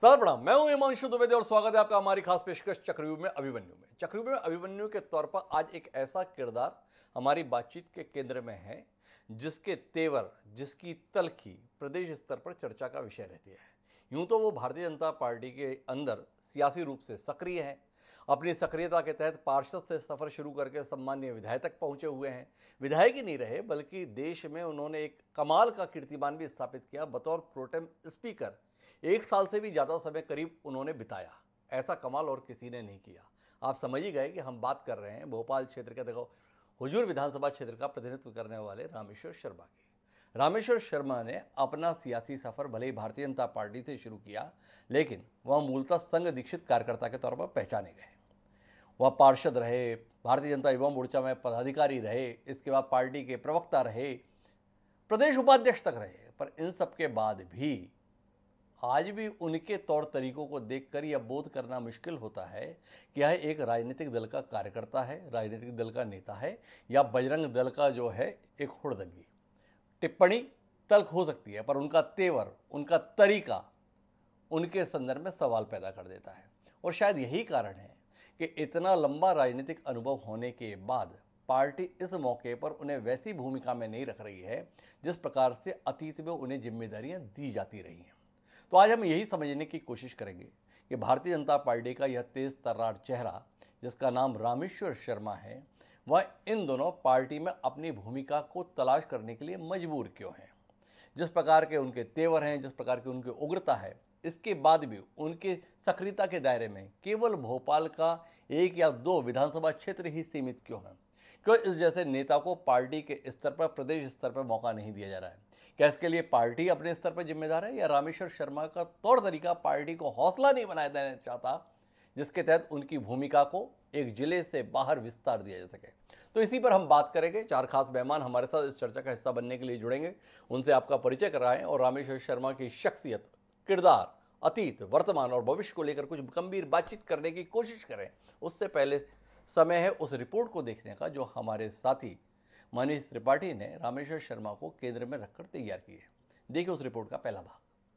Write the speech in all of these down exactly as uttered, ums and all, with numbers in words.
सादर प्रणाम। मैं हूं हिमांशु द्विवेदी और स्वागत है आपका हमारी खास पेशकश चक्रव्यूह में अभिमन्यु में। चक्रव्यूह में अभिमन्यु के तौर पर आज एक ऐसा किरदार हमारी बातचीत के केंद्र में है जिसके तेवर, जिसकी तलखी प्रदेश स्तर पर चर्चा का विषय रहती है। यूं तो वो भारतीय जनता पार्टी के अंदर सियासी रूप से सक्रिय है। अपनी सक्रियता के तहत पार्षद से सफर शुरू करके सम्मानीय विधायक तक पहुंचे हुए हैं। विधायक ही नहीं रहे बल्कि देश में उन्होंने एक कमाल का कीर्तिमान भी स्थापित किया। बतौर प्रोटेम स्पीकर एक साल से भी ज़्यादा समय करीब उन्होंने बिताया। ऐसा कमाल और किसी ने नहीं किया। आप समझ ही गए कि हम बात कर रहे हैं भोपाल क्षेत्र के, देखो हुजूर विधानसभा क्षेत्र का प्रतिनिधित्व करने वाले रामेश्वर शर्मा की। रामेश्वर शर्मा ने अपना सियासी सफर भले ही भारतीय जनता पार्टी से शुरू किया, लेकिन वह मूलतः संघ दीक्षित कार्यकर्ता के तौर पर पहचाने गए। वह पार्षद रहे, भारतीय जनता युवा मोर्चा में पदाधिकारी रहे, इसके बाद पार्टी के प्रवक्ता रहे, प्रदेश उपाध्यक्ष तक रहे। पर इन सब के बाद भी आज भी उनके तौर तरीकों को देखकर यह बोध करना मुश्किल होता है कि यह एक राजनीतिक दल का कार्यकर्ता है, राजनीतिक दल का नेता है, या बजरंग दल का जो है एक हुड़दंगी। टिप्पणी तल्ख हो सकती है, पर उनका तेवर, उनका तरीका उनके संदर्भ में सवाल पैदा कर देता है। और शायद यही कारण है कि इतना लंबा राजनीतिक अनुभव होने के बाद पार्टी इस मौके पर उन्हें वैसी भूमिका में नहीं रख रही है जिस प्रकार से अतीत में उन्हें जिम्मेदारियां दी जाती रही हैं। तो आज हम यही समझने की कोशिश करेंगे कि भारतीय जनता पार्टी का यह तेज तर्रार चेहरा, जिसका नाम रामेश्वर शर्मा है, वह इन दोनों पार्टी में अपनी भूमिका को तलाश करने के लिए मजबूर क्यों हैं। जिस प्रकार के उनके तेवर हैं, जिस प्रकार की उनकी उग्रता है, इसके बाद भी उनके सक्रियता के दायरे में केवल भोपाल का एक या दो विधानसभा क्षेत्र ही सीमित क्यों हैं। क्यों इस जैसे नेता को पार्टी के स्तर पर, प्रदेश स्तर पर मौका नहीं दिया जा रहा है। क्या इसके लिए पार्टी अपने स्तर पर जिम्मेदार है, या रामेश्वर शर्मा का तौर तरीका पार्टी को हौसला नहीं बनाया देना चाहता, जिसके तहत उनकी भूमिका को एक जिले से बाहर विस्तार दिया जा सके। तो इसी पर हम बात करेंगे। चार खास मेहमान हमारे साथ इस चर्चा का हिस्सा बनने के लिए जुड़ेंगे। उनसे आपका परिचय कराएं और रामेश्वर शर्मा की शख्सियत, किरदार, अतीत, वर्तमान और भविष्य को लेकर कुछ गंभीर बातचीत करने की कोशिश करें। उससे पहले समय है उस रिपोर्ट को देखने का जो हमारे साथी मनीष त्रिपाठी ने रामेश्वर शर्मा को केंद्र में रखकर तैयार की है। देखिए उस रिपोर्ट का पहला भाग।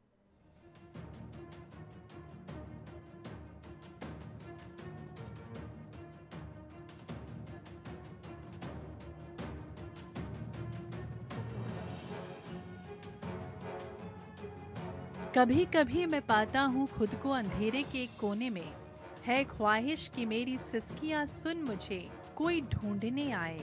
कभी कभी मैं पाता हूँ खुद को अंधेरे के एक कोने में, है ख्वाहिश कि मेरी सिसकियां सुन मुझे कोई ढूंढने आए।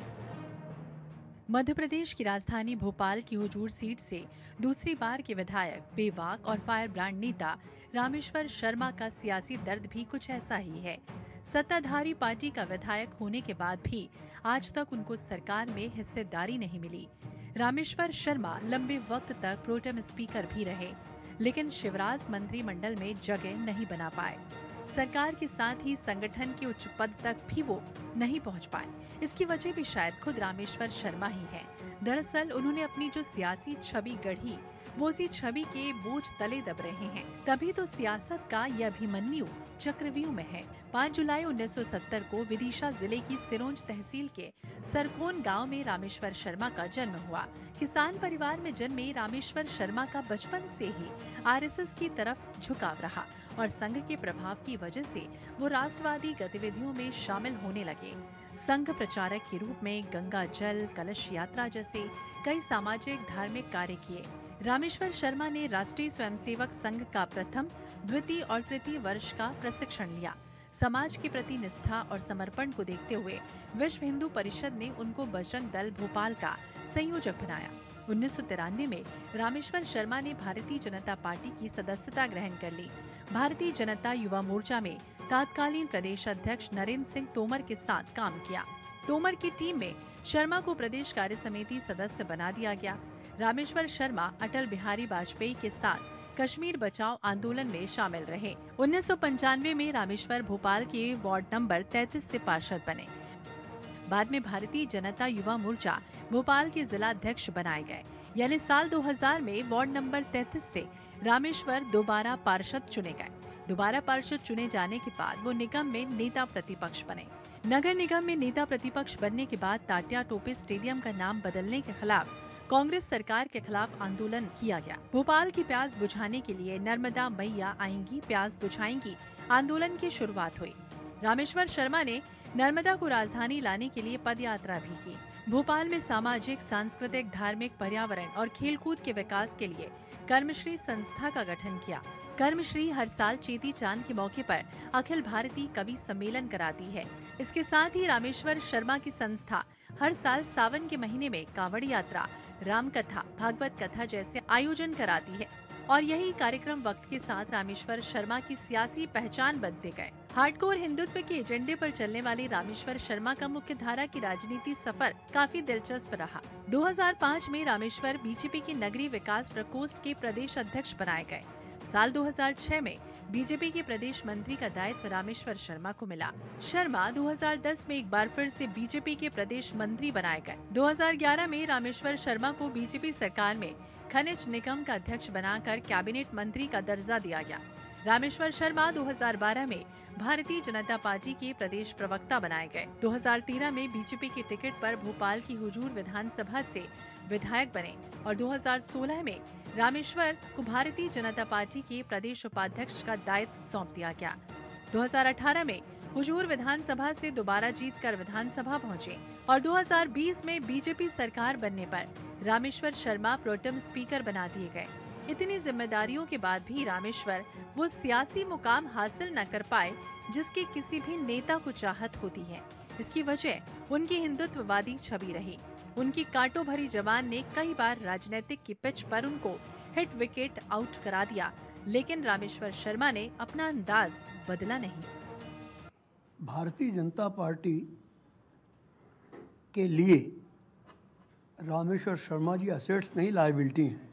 मध्य प्रदेश की राजधानी भोपाल की हुजूर सीट से दूसरी बार के विधायक, बेबाक और फायर ब्रांड नेता रामेश्वर शर्मा का सियासी दर्द भी कुछ ऐसा ही है। सत्ताधारी पार्टी का विधायक होने के बाद भी आज तक उनको सरकार में हिस्सेदारी नहीं मिली। रामेश्वर शर्मा लंबे वक्त तक प्रोटेम स्पीकर भी रहे, लेकिन शिवराज मंत्रिमंडल में जगह नहीं बना पाए। सरकार के साथ ही संगठन के उच्च पद तक भी वो नहीं पहुंच पाए। इसकी वजह भी शायद खुद रामेश्वर शर्मा ही है। दरअसल उन्होंने अपनी जो सियासी छवि गढ़ी, वो उसी छवि के बोझ तले दब रहे हैं। तभी तो सियासत का यह अभिमन्यु चक्रव्यूह में है। पाँच जुलाई उन्नीस सौ सत्तर को विदिशा जिले की सिरोंज तहसील के सरखोन गांव में रामेश्वर शर्मा का जन्म हुआ। किसान परिवार में जन्मे रामेश्वर शर्मा का बचपन से ही आरएसएस की तरफ झुकाव रहा और संघ के प्रभाव की वजह से वो राष्ट्रवादी गतिविधियों में शामिल होने लगे। संघ प्रचारक के रूप में गंगा जल, कलश यात्रा जैसे कई सामाजिक धार्मिक कार्य किए। रामेश्वर शर्मा ने राष्ट्रीय स्वयंसेवक संघ का प्रथम, द्वितीय और तृतीय वर्ष का प्रशिक्षण लिया। समाज के प्रति निष्ठा और समर्पण को देखते हुए विश्व हिंदू परिषद ने उनको बजरंग दल भोपाल का संयोजक बनाया। उन्नीस सौ तिरानवे में रामेश्वर शर्मा ने भारतीय जनता पार्टी की सदस्यता ग्रहण कर ली। भारतीय जनता युवा मोर्चा में तत्कालीन प्रदेश अध्यक्ष नरेंद्र सिंह तोमर के साथ काम किया। तोमर की टीम में शर्मा को प्रदेश कार्य समिति सदस्य बना दिया गया। रामेश्वर शर्मा अटल बिहारी वाजपेयी के साथ कश्मीर बचाओ आंदोलन में शामिल रहे। उन्नीस सौ पंचानवे में रामेश्वर भोपाल के वार्ड नंबर तैंतीस से पार्षद बने। बाद में भारतीय जनता युवा मोर्चा भोपाल के जिला अध्यक्ष बनाए गए। यानी साल दो हज़ार में वार्ड नंबर तैंतीस से रामेश्वर दोबारा पार्षद चुने गए। दोबारा पार्षद चुने जाने के बाद वो निगम में नेता प्रतिपक्ष बने। नगर निगम में नेता प्रतिपक्ष बनने के बाद तात्या टोपे स्टेडियम का नाम बदलने के खिलाफ कांग्रेस सरकार के खिलाफ आंदोलन किया गया। भोपाल की प्यास बुझाने के लिए नर्मदा मैया आएंगी, प्यास बुझाएंगी आंदोलन की शुरुआत हुई। रामेश्वर शर्मा ने नर्मदा को राजधानी लाने के लिए पद यात्रा भी की। भोपाल में सामाजिक, सांस्कृतिक, धार्मिक, पर्यावरण और खेलकूद के विकास के लिए कर्मश्री संस्था का गठन किया। कर्मश्री हर साल चेती चांद के मौके पर अखिल भारतीय कवि सम्मेलन कराती है। इसके साथ ही रामेश्वर शर्मा की संस्था हर साल सावन के महीने में कांवड़ यात्रा, राम कथा, भागवत कथा जैसे आयोजन कराती है और यही कार्यक्रम वक्त के साथ रामेश्वर शर्मा की सियासी पहचान बनते गए। हार्डकोर हिंदुत्व के एजेंडे पर चलने वाली रामेश्वर शर्मा का मुख्य धारा की राजनीति सफर काफी दिलचस्प रहा। दो हज़ार पाँच में रामेश्वर बीजेपी के नगरीय विकास प्रकोष्ठ के प्रदेश अध्यक्ष बनाए गए। साल दो हज़ार छह में बीजेपी के प्रदेश मंत्री का दायित्व रामेश्वर शर्मा को मिला। शर्मा दो हज़ार दस में एक बार फिर से बीजेपी के प्रदेश मंत्री बनाए गए। दो हज़ार ग्यारह में रामेश्वर शर्मा को बीजेपी सरकार में खनिज निगम का अध्यक्ष बनाकर कैबिनेट मंत्री का दर्जा दिया गया। रामेश्वर शर्मा दो हज़ार बारह में भारतीय जनता पार्टी के प्रदेश प्रवक्ता बनाए गए। दो हज़ार तेरह में बीजेपी के टिकट पर भोपाल की हुजूर विधानसभा से विधायक बने और दो हज़ार सोलह में रामेश्वर को भारतीय जनता पार्टी के प्रदेश उपाध्यक्ष का दायित्व सौंप दिया गया। दो हज़ार अठारह में हुजूर विधानसभा से दोबारा जीतकर विधानसभा पहुंचे और दो हज़ार बीस में बीजेपी सरकार बनने पर रामेश्वर शर्मा प्रोटेम स्पीकर बना दिए गए। इतनी जिम्मेदारियों के बाद भी रामेश्वर वो सियासी मुकाम हासिल न कर पाए जिसकी किसी भी नेता को चाहत होती है। इसकी वजह उनकी हिंदुत्ववादी छवि रही। उनकी कांटों भरी जबान ने कई बार राजनीतिक की पिच पर उनको हिट विकेट आउट करा दिया, लेकिन रामेश्वर शर्मा ने अपना अंदाज बदला नहीं। भारतीय जनता पार्टी के लिए रामेश्वर शर्मा जी असेट्स नहीं, लायबिलिटी हैं।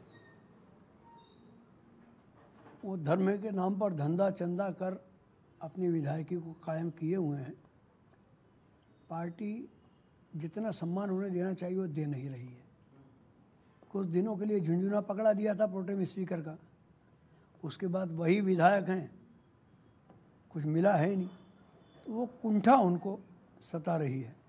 वो धर्म के नाम पर धंधा चंदा कर अपनी विधायकी को कायम किए हुए हैं। पार्टी जितना सम्मान उन्हें देना चाहिए वो दे नहीं रही है। कुछ दिनों के लिए झुंझुना पकड़ा दिया था प्रोटेम स्पीकर का, उसके बाद वही विधायक हैं, कुछ मिला है नहीं, तो वो कुंठा उनको सता रही है।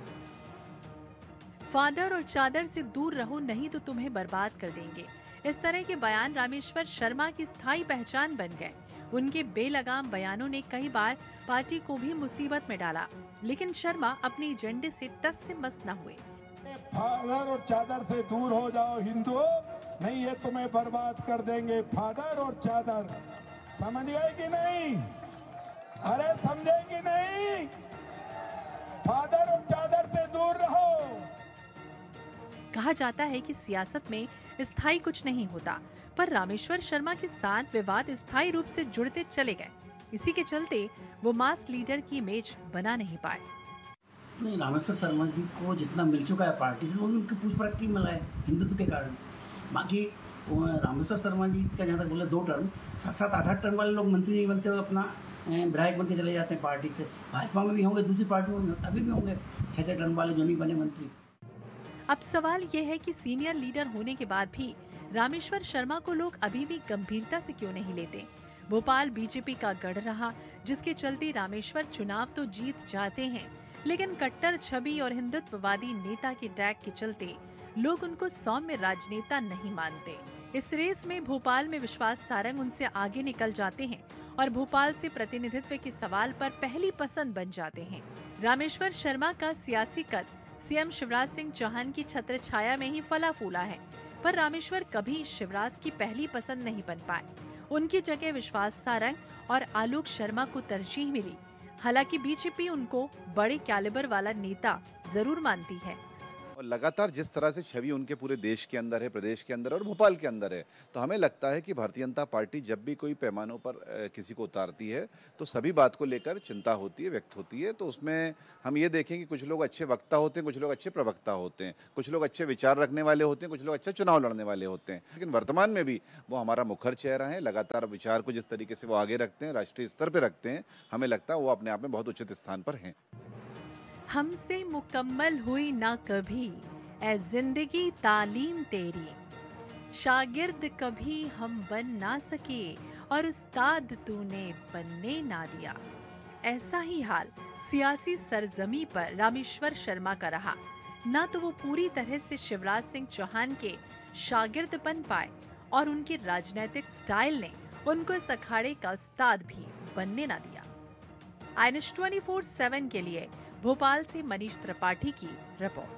फादर और चादर से दूर रहो नहीं तो तुम्हें बर्बाद कर देंगे, इस तरह के बयान रामेश्वर शर्मा की स्थायी पहचान बन गए। उनके बेलगाम बयानों ने कई बार पार्टी को भी मुसीबत में डाला, लेकिन शर्मा अपने एजेंडे से टस से मस न हुए। फादर और चादर से दूर हो जाओ हिंदू, नहीं ये तुम्हें बर्बाद कर देंगे। फादर और चादर, समझ गए कि नहीं? अरे समझे कि नहीं? फादर और चादर से दूर रहो। कहा जाता है कि सियासत में स्थायी कुछ नहीं होता, पर रामेश्वर शर्मा के साथ विवाद स्थायी रूप से जुड़ते चले गए। इसी के चलते वो मास लीडर की इमेज बना नहीं पाए। नहीं, रामेश्वर शर्मा जी को जितना मिल चुका है पार्टी से, वो भी उनकी पूछ परख की मिला है हिंदुत्व के कारण। बाकी रामेश्वर शर्मा जी का जहाँ तक बोले दो टर्म, सात सात आठ आठ टर्म वाले लोग मंत्री नहीं बनते हुए अपना विधायक बन के चले जाते हैं पार्टी से। भाजपा में भी होंगे, दूसरी पार्टियों में अभी भी होंगे छः छः टर्म वाले जो नहीं बने मंत्री। अब सवाल ये है कि सीनियर लीडर होने के बाद भी रामेश्वर शर्मा को लोग अभी भी गंभीरता से क्यों नहीं लेते। भोपाल बीजेपी का गढ़ रहा, जिसके चलते रामेश्वर चुनाव तो जीत जाते हैं, लेकिन कट्टर छवि और हिंदुत्ववादी नेता के टैग के चलते लोग उनको सौम्य राजनेता नहीं मानते। इस रेस में भोपाल में विश्वास सारंग उनसे आगे निकल जाते हैं और भोपाल से प्रतिनिधित्व के सवाल पर पहली पसंद बन जाते हैं। रामेश्वर शर्मा का सियासी कद सीएम शिवराज सिंह चौहान की छत्र छाया में ही फला फूला है, पर रामेश्वर कभी शिवराज की पहली पसंद नहीं बन पाए। उनकी जगह विश्वास सारंग और आलोक शर्मा को तरजीह मिली। हालांकि बीजेपी उनको बड़े कैलिबर वाला नेता जरूर मानती है। और लगातार जिस तरह से छवि उनके पूरे देश के अंदर है, प्रदेश के अंदर और भोपाल के अंदर है, तो हमें लगता है कि भारतीय जनता पार्टी जब भी कोई पैमानों पर किसी को उतारती है तो सभी बात को लेकर चिंता होती है, व्यक्त होती है। तो उसमें हम ये देखें कि कुछ लोग अच्छे वक्ता होते हैं, कुछ लोग अच्छे प्रवक्ता होते हैं, कुछ लोग अच्छे विचार रखने वाले होते हैं, कुछ लोग अच्छा चुनाव लड़ने वाले होते हैं। लेकिन वर्तमान में भी वो हमारा मुखर चेहरा है। लगातार विचार को जिस तरीके से वो आगे रखते हैं, राष्ट्रीय स्तर पर रखते हैं, हमें लगता है वो अपने आप में बहुत उचित स्थान पर हैं। हमसे मुकम्मल हुई ना कभी ऐ जिंदगी तालीम तेरी, शागिर्द कभी हम बन ना सके और उस्ताद तूने बनने ना दिया। ऐसा ही हाल सियासी सरजमी पर रामेश्वर शर्मा का रहा। ना तो वो पूरी तरह से शिवराज सिंह चौहान के शागिर्द बन पाए और उनके राजनीतिक स्टाइल ने उनको इस अखाड़े का उस्ताद भी बनने ना दिया। I N S twenty four seven के लिए भोपाल से मनीष त्रिपाठी की रिपोर्ट।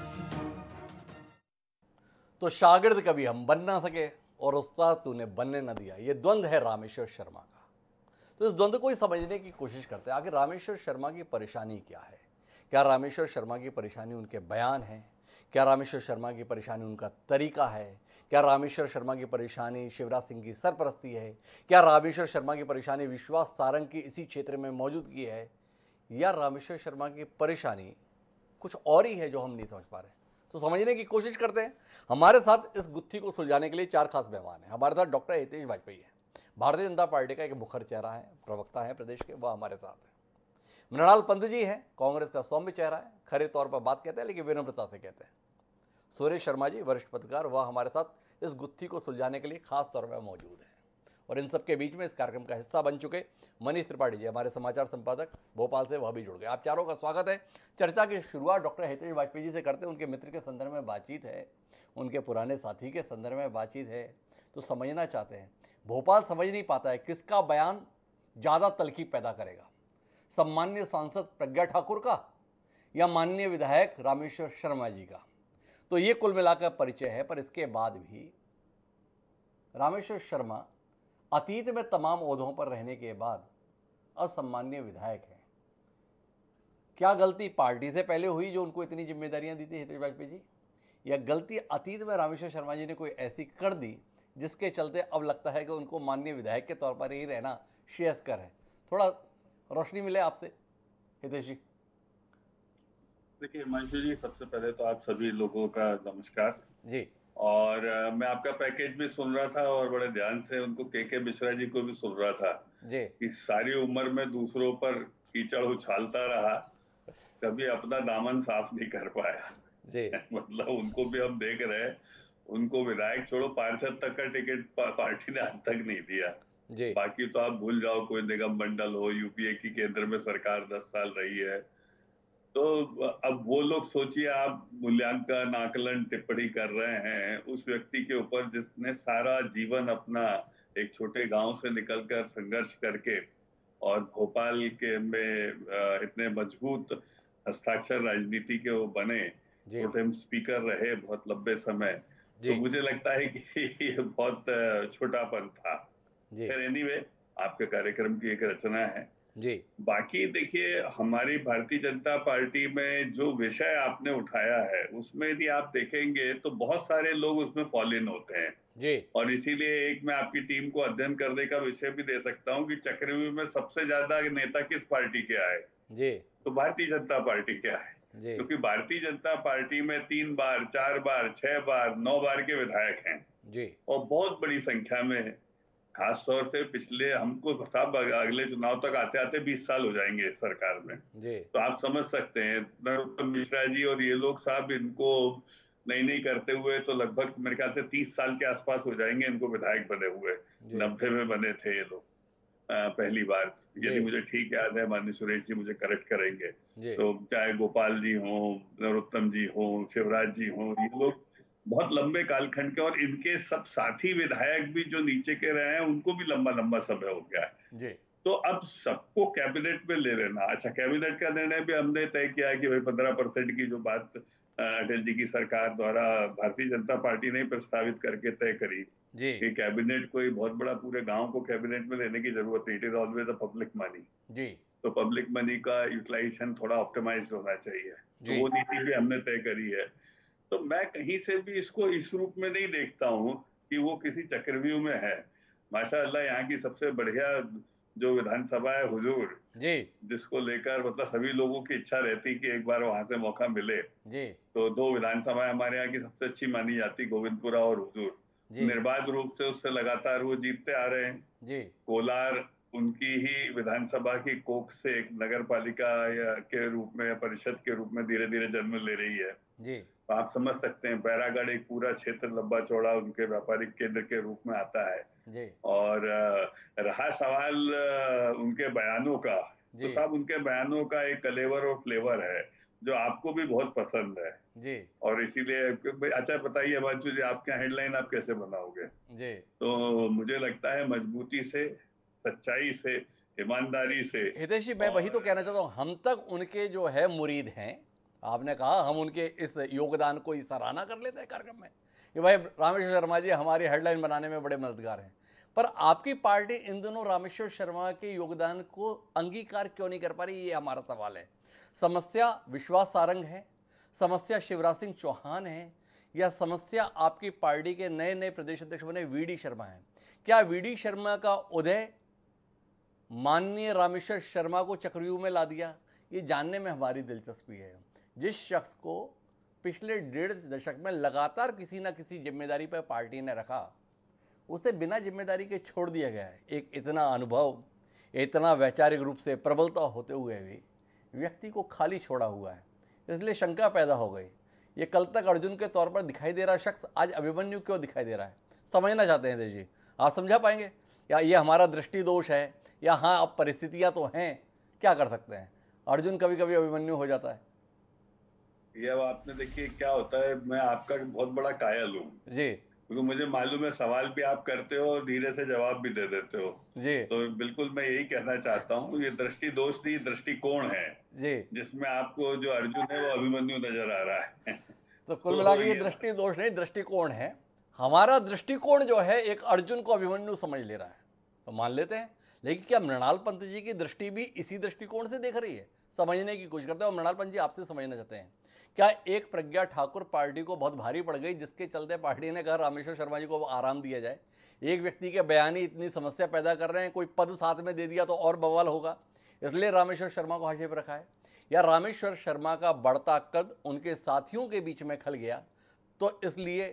तो शागिर्द कभी हम बन ना सके और उस्ताद तूने बनने न दिया, ये द्वंद है रामेश्वर शर्मा का। तो इस द्वंद को ही समझने की कोशिश करते हैं। आखिर रामेश्वर शर्मा की परेशानी क्या है? क्या रामेश्वर शर्मा की परेशानी उनके बयान है? क्या रामेश्वर शर्मा की परेशानी उनका तरीका है? क्या रामेश्वर शर्मा की परेशानी शिवराज सिंह की सरपरस्ती है? क्या रामेश्वर शर्मा की परेशानी विश्वास सारंग की इसी क्षेत्र में मौजूदगी है? या रामेश्वर शर्मा की परेशानी कुछ और ही है जो हम नहीं समझ पा रहे? तो समझने की कोशिश करते हैं। हमारे साथ इस गुत्थी को सुलझाने के लिए चार खास मेहमान हैं। हमारे साथ डॉक्टर हितेश वाजपेयी है, भारतीय जनता पार्टी का एक मुखर चेहरा है, प्रवक्ता है प्रदेश के, वह हमारे साथ है। मृणाल पंत जी हैं, कांग्रेस का सौम्य चेहरा है, खरे तौर पर बात कहते हैं लेकिन विनम्रता से कहते हैं। सुरेश शर्मा जी वरिष्ठ पत्रकार, वह हमारे साथ इस गुत्थी को सुलझाने के लिए खास तौर पर मौजूद हैं। और इन सबके बीच में इस कार्यक्रम का हिस्सा बन चुके मनीष त्रिपाठी जी, हमारे समाचार संपादक भोपाल से, वह भी जुड़ गए। आप चारों का स्वागत है। चर्चा की शुरुआत डॉक्टर हितेश वाजपेयी जी से करते हैं। उनके मित्र के संदर्भ में बातचीत है, उनके पुराने साथी के संदर्भ में बातचीत है, तो समझना चाहते हैं। भोपाल समझ नहीं पाता है किसका बयान ज़्यादा तलखी पैदा करेगा, सम्मान्य सांसद प्रज्ञा ठाकुर का या माननीय विधायक रामेश्वर शर्मा जी का। तो ये कुल मिलाकर परिचय है। पर इसके बाद भी रामेश्वर शर्मा अतीत में तमाम ओहदों पर रहने के बाद असम्मान्य विधायक हैं। क्या गलती पार्टी से पहले हुई जो उनको इतनी जिम्मेदारियां दी थी हितेश वाजपेयी जी, या गलती अतीत में रामेश्वर शर्मा जी ने कोई ऐसी कर दी जिसके चलते अब लगता है कि उनको माननीय विधायक के तौर पर ही रहना श्रेयस्कर है? थोड़ा रोशनी मिले आपसे हितेश जी। देखिए हिमांशु जी, सबसे पहले तो आप सभी लोगों का नमस्कार जी। और आ, मैं आपका पैकेज भी सुन रहा था और बड़े ध्यान से उनको के के मिश्रा जी को भी सुन रहा था जी। कि सारी उम्र में दूसरों पर कीचड़ उछालता रहा, कभी अपना दामन साफ नहीं कर पाया जी। मतलब उनको भी हम देख रहे हैं, उनको विधायक छोड़ो पार्षद तक का टिकट पा, पार्टी ने आज तक नहीं दिया जी। बाकी तो आप भूल जाओ, कोई निगम मंडल हो, यूपीए की केंद्र में सरकार दस साल रही है। तो अब वो लोग सोचिए, आप मूल्यांकन आकलन टिप्पणी कर रहे हैं उस व्यक्ति के ऊपर जिसने सारा जीवन अपना एक छोटे गांव से निकलकर संघर्ष करके और भोपाल के में इतने मजबूत हस्ताक्षर राजनीति के वो बने, प्रोटेम स्पीकर रहे बहुत लंबे समय। तो मुझे लगता है कि ये बहुत छोटापन था। फिर एनीवे, आपके कार्यक्रम की एक रचना है जी। बाकी देखिए, हमारी भारतीय जनता पार्टी में जो विषय आपने उठाया है उसमें यदि आप देखेंगे तो बहुत सारे लोग उसमें फॉल इन होते हैं जी। और इसीलिए एक मैं आपकी टीम को अध्ययन करने का विषय भी दे सकता हूं कि चक्रव्यूह में सबसे ज्यादा नेता किस पार्टी के आए जी। तो भारतीय जनता पार्टी के आए, क्योंकि भारतीय जनता पार्टी में तीन बार चार बार छह बार नौ बार के विधायक हैं जी। और बहुत बड़ी संख्या में है। खास तौर से पिछले, हमको साहब अगले चुनाव तक आते आते बीस साल हो जाएंगे सरकार में जी। तो आप समझ सकते हैं नरोत्तम मिश्रा जी और ये लोग साहब, इनको नहीं नहीं करते हुए तो लगभग मेरे ख्याल से तीस साल के आसपास हो जाएंगे इनको विधायक बने हुए। नब्बे में बने थे ये लोग पहली बार, यदि मुझे ठीक याद है, माननीय सुरेश जी मुझे करेक्ट करेंगे। तो चाहे गोपाल जी हो, नरोत्तम जी हो, शिवराज जी हो, ये लोग बहुत लंबे कालखंड के, और इनके सब साथी विधायक भी जो नीचे के रहे हैं उनको भी लंबा लंबा समय हो गया है। तो अब सबको कैबिनेट में ले लेना, अच्छा कैबिनेट का निर्णय भी हमने तय किया है कि भाई पंद्रह परसेंट की जो बात अटल जी की सरकार द्वारा भारतीय जनता पार्टी ने प्रस्तावित करके तय करी कि कैबिनेट कोई बहुत बड़ा पूरे गांव को कैबिनेट में लेने की जरूरत नहीं, it is always a public money जी। तो पब्लिक मनी का यूटिलाइजेशन थोड़ा ऑप्टिमाइज होना चाहिए, तो वो नीति भी हमने तय करी है। तो मैं कहीं से भी इसको इस रूप में नहीं देखता हूँ कि वो किसी चक्रव्यूह में है। माशाअल्लाह यहाँ की सबसे बढ़िया जो विधानसभा है हुजूर जी, जिसको लेकर मतलब सभी लोगों की इच्छा रहती कि एक बार वहां से मौका मिले जी। तो दो विधानसभाएं हमारे यहाँ की सबसे अच्छी मानी जाती, गोविंदपुरा और हुजूर, निर्बाध रूप से उससे लगातार वो जीतते आ रहे हैं जी। कोलार उनकी ही विधानसभा की कोख से एक नगर पालिका के रूप में या परिषद के रूप में धीरे धीरे जन्म ले रही है जी। तो आप समझ सकते हैं बैरागढ़ एक पूरा क्षेत्र लंबा चौड़ा उनके व्यापारिक केंद्र के रूप में आता है जी। और रहा सवाल उनके बयानों का, तो साहब उनके बयानों का एक कलेवर और फ्लेवर है। जो आपको भी बहुत पसंद है जी और इसीलिए अच्छा बताइए हिमांशु जी, आपके हेडलाइन आप कैसे बनाओगे? जी तो मुझे लगता है मजबूती से, सच्चाई से, ईमानदारी से। हितेश जी, मैं वही तो कहना चाहता हूँ, हम तक उनके जो है मुरीद हैं। आपने कहा हम उनके इस योगदान को सराहना कर लेते हैं कार्यक्रम में कि भाई रामेश्वर शर्मा जी हमारी हेडलाइन बनाने में बड़े मददगार हैं, पर आपकी पार्टी इन दोनों रामेश्वर शर्मा के योगदान को अंगीकार क्यों नहीं कर पा रही, ये हमारा सवाल है। समस्या विश्वास सारंग है, समस्या शिवराज सिंह चौहान है, या समस्या आपकी पार्टी के नए नए प्रदेश अध्यक्ष बने वी डी शर्मा है? क्या वी डी शर्मा का उदय माननीय रामेश्वर शर्मा को चक्रव्यूह में ला दिया? ये जानने में हमारी दिलचस्पी है। जिस शख्स को पिछले डेढ़ दशक में लगातार किसी न किसी जिम्मेदारी पर पार्टी ने रखा, उसे बिना जिम्मेदारी के छोड़ दिया गया है। एक इतना अनुभव, इतना वैचारिक रूप से प्रबलता होते हुए भी व्यक्ति को खाली छोड़ा हुआ है, इसलिए शंका पैदा हो गई। ये कल तक अर्जुन के तौर पर दिखाई दे रहा शख्स आज अभिमन्यु क्यों दिखाई दे रहा है? समझना चाहते हैं जी, आप समझा पाएंगे? या ये हमारा दृष्टि दोष है, या हाँ अब परिस्थितियां तो हैं, क्या कर सकते हैं? अर्जुन कभी कभी अभिमन्यु हो जाता है। ये अब आपने देखिए क्या होता है, मैं आपका बहुत बड़ा कायल हूँ जी, क्योंकि मुझे मालूम है सवाल भी आप करते हो और धीरे से जवाब भी दे देते हो जी तो बिल्कुल मैं यही कहना चाहता हूँ, ये दृष्टि दोष नहीं दृष्टिकोण है जी। जिसमें आपको जो अर्जुन है वो अभिमन्यु नजर आ रहा है। तो कुल मिला के ये दृष्टि दोष नहीं दृष्टिकोण है। हमारा दृष्टिकोण जो है एक अर्जुन को अभिमन्यु समझ ले रहा है, तो मान लेते हैं। लेकिन क्या मृणाल पंत जी की दृष्टि भी इसी दृष्टिकोण से देख रही है? समझने की कोशिश करते हैं। और मृणाल पंत जी आपसे समझना चाहते हैं, क्या एक प्रज्ञा ठाकुर पार्टी को बहुत भारी पड़ गई जिसके चलते पार्टी ने कहा रामेश्वर शर्मा जी को आराम दिया जाए? एक व्यक्ति के बयान ही इतनी समस्या पैदा कर रहे हैं, कोई पद साथ में दे दिया तो और बवाल होगा, इसलिए रामेश्वर शर्मा को हाशिए पर रखा है? या रामेश्वर शर्मा का बढ़ता कद उनके साथियों के बीच में खल गया, तो इसलिए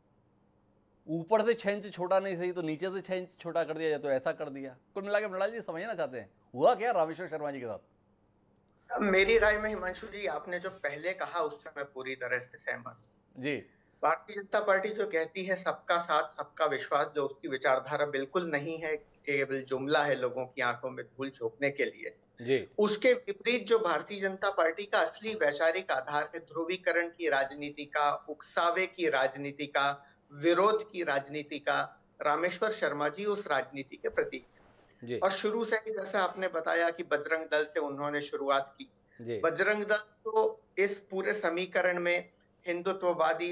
ऊपर से छह इंच छोटा नहीं सही तो नीचे से छह इंच छोटा कर दिया जाए, तो ऐसा कर दिया? कुल मिला के मृणाल जी समझना चाहते हैं हुआ क्या रामेश्वर शर्मा जी के साथ? मेरी राय में हिमांशु जी, आपने जो पहले कहा उससे मैं पूरी तरह से सहमत जी। भारतीय जनता पार्टी जो कहती है सबका साथ सबका विश्वास, जो उसकी विचारधारा बिल्कुल नहीं है, केवल जुमला है लोगों की आंखों में धूल झोंकने के लिए जी। उसके विपरीत जो भारतीय जनता पार्टी का असली वैचारिक आधार है, ध्रुवीकरण की राजनीति का, उकसावे की राजनीति का, विरोध की राजनीति का, रामेश्वर शर्मा जी उस राजनीति के प्रतीक जी। और शुरू से ही जैसा आपने बताया कि बजरंग दल से उन्होंने शुरुआत की। जी। बजरंग दल तो इस पूरे समीकरण में, हिंदुत्ववादी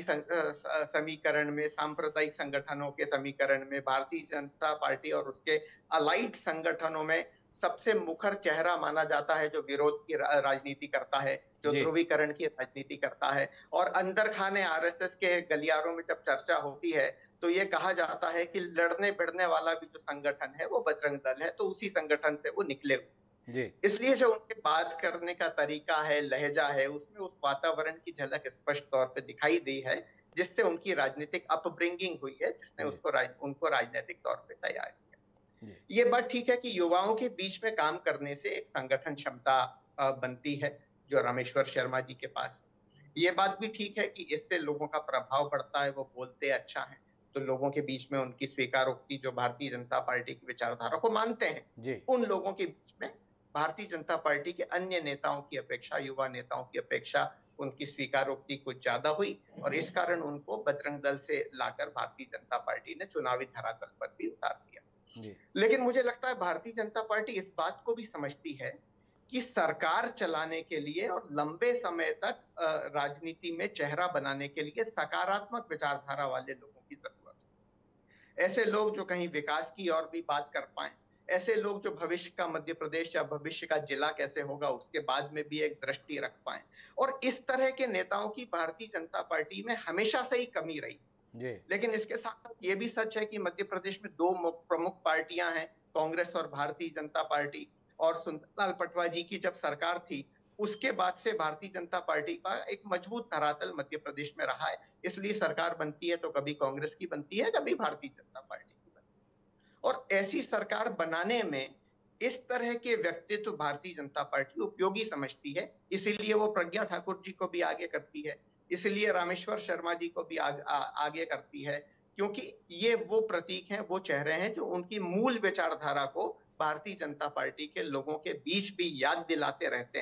समीकरण में, सांप्रदायिक संगठनों के समीकरण में, भारतीय जनता पार्टी और उसके अलाइड संगठनों में सबसे मुखर चेहरा माना जाता है, जो विरोध की राजनीति करता है, जो ध्रुवीकरण की राजनीति करता है। और अंदर खाने आरएसएस के गलियारों में जब चर्चा होती है तो ये कहा जाता है कि लड़ने भिड़ने वाला भी जो संगठन है वो बजरंग दल है, तो उसी संगठन से वो निकले हुए। इसलिए जो उनके बात करने का तरीका है, लहजा है, उसमें उस वातावरण की झलक स्पष्ट तौर पे दिखाई दी है जिससे उनकी राजनीतिक अपब्रिंगिंग हुई है, जिसने उसको राज, उनको राजनीतिक तौर पे तैयार किया। ये बात ठीक है कि युवाओं के बीच में काम करने से एक संगठन क्षमता बनती है जो रामेश्वर शर्मा जी के पास। ये बात भी ठीक है कि इससे लोगों का प्रभाव बढ़ता है, वो बोलते अच्छा है तो लोगों के बीच में उनकी स्वीकारोक्ति, जो भारतीय जनता पार्टी की विचारधारा को मानते हैं, उन लोगों के बीच में भारतीय जनता पार्टी के अन्य नेताओं की अपेक्षा, युवा नेताओं की अपेक्षा उनकी स्वीकारोक्ति कुछ ज्यादा हुई और इस कारण उनको बजरंग दल से लाकर भारतीय जनता पार्टी ने चुनावी धरातल पर भी उतार दिया। लेकिन मुझे लगता है भारतीय जनता पार्टी इस बात को भी समझती है कि सरकार चलाने के लिए और लंबे समय तक राजनीति में चेहरा बनाने के लिए सकारात्मक विचारधारा वाले लोगों की जरूरत है। ऐसे लोग जो कहीं विकास की और भी बात कर पाए, ऐसे लोग जो भविष्य का मध्य प्रदेश या भविष्य का जिला कैसे होगा उसके बाद में भी एक दृष्टि रख पाए। और इस तरह के नेताओं की भारतीय जनता पार्टी में हमेशा से ही कमी रही। लेकिन इसके साथ साथ ये भी सच है कि मध्य प्रदेश में दो प्रमुख पार्टियां हैं, कांग्रेस और भारतीय जनता पार्टी। और सुंदरलाल पटवा जी की जब सरकार थी उसके बाद से भारतीय जनता पार्टी का एक मजबूत धरातल मध्य प्रदेश में रहा है। इसलिए सरकार बनती है तो कभी कांग्रेस की बनती है, कभी भारतीय जनता पार्टी की बनती है। और ऐसी सरकार बनाने में इस तरह के व्यक्तित्व भारतीय जनता पार्टी उपयोगी समझती है, इसीलिए वो प्रज्ञा ठाकुर जी को भी आगे करती है, इसलिए रामेश्वर शर्मा जी को भी आग, आ, आगे करती है, क्योंकि ये वो प्रतीक हैं, वो चेहरे हैं जो उनकी मूल विचारधारा को भारतीय जनता पार्टी के लोगों के बीच भी याद दिलाते रहते हैं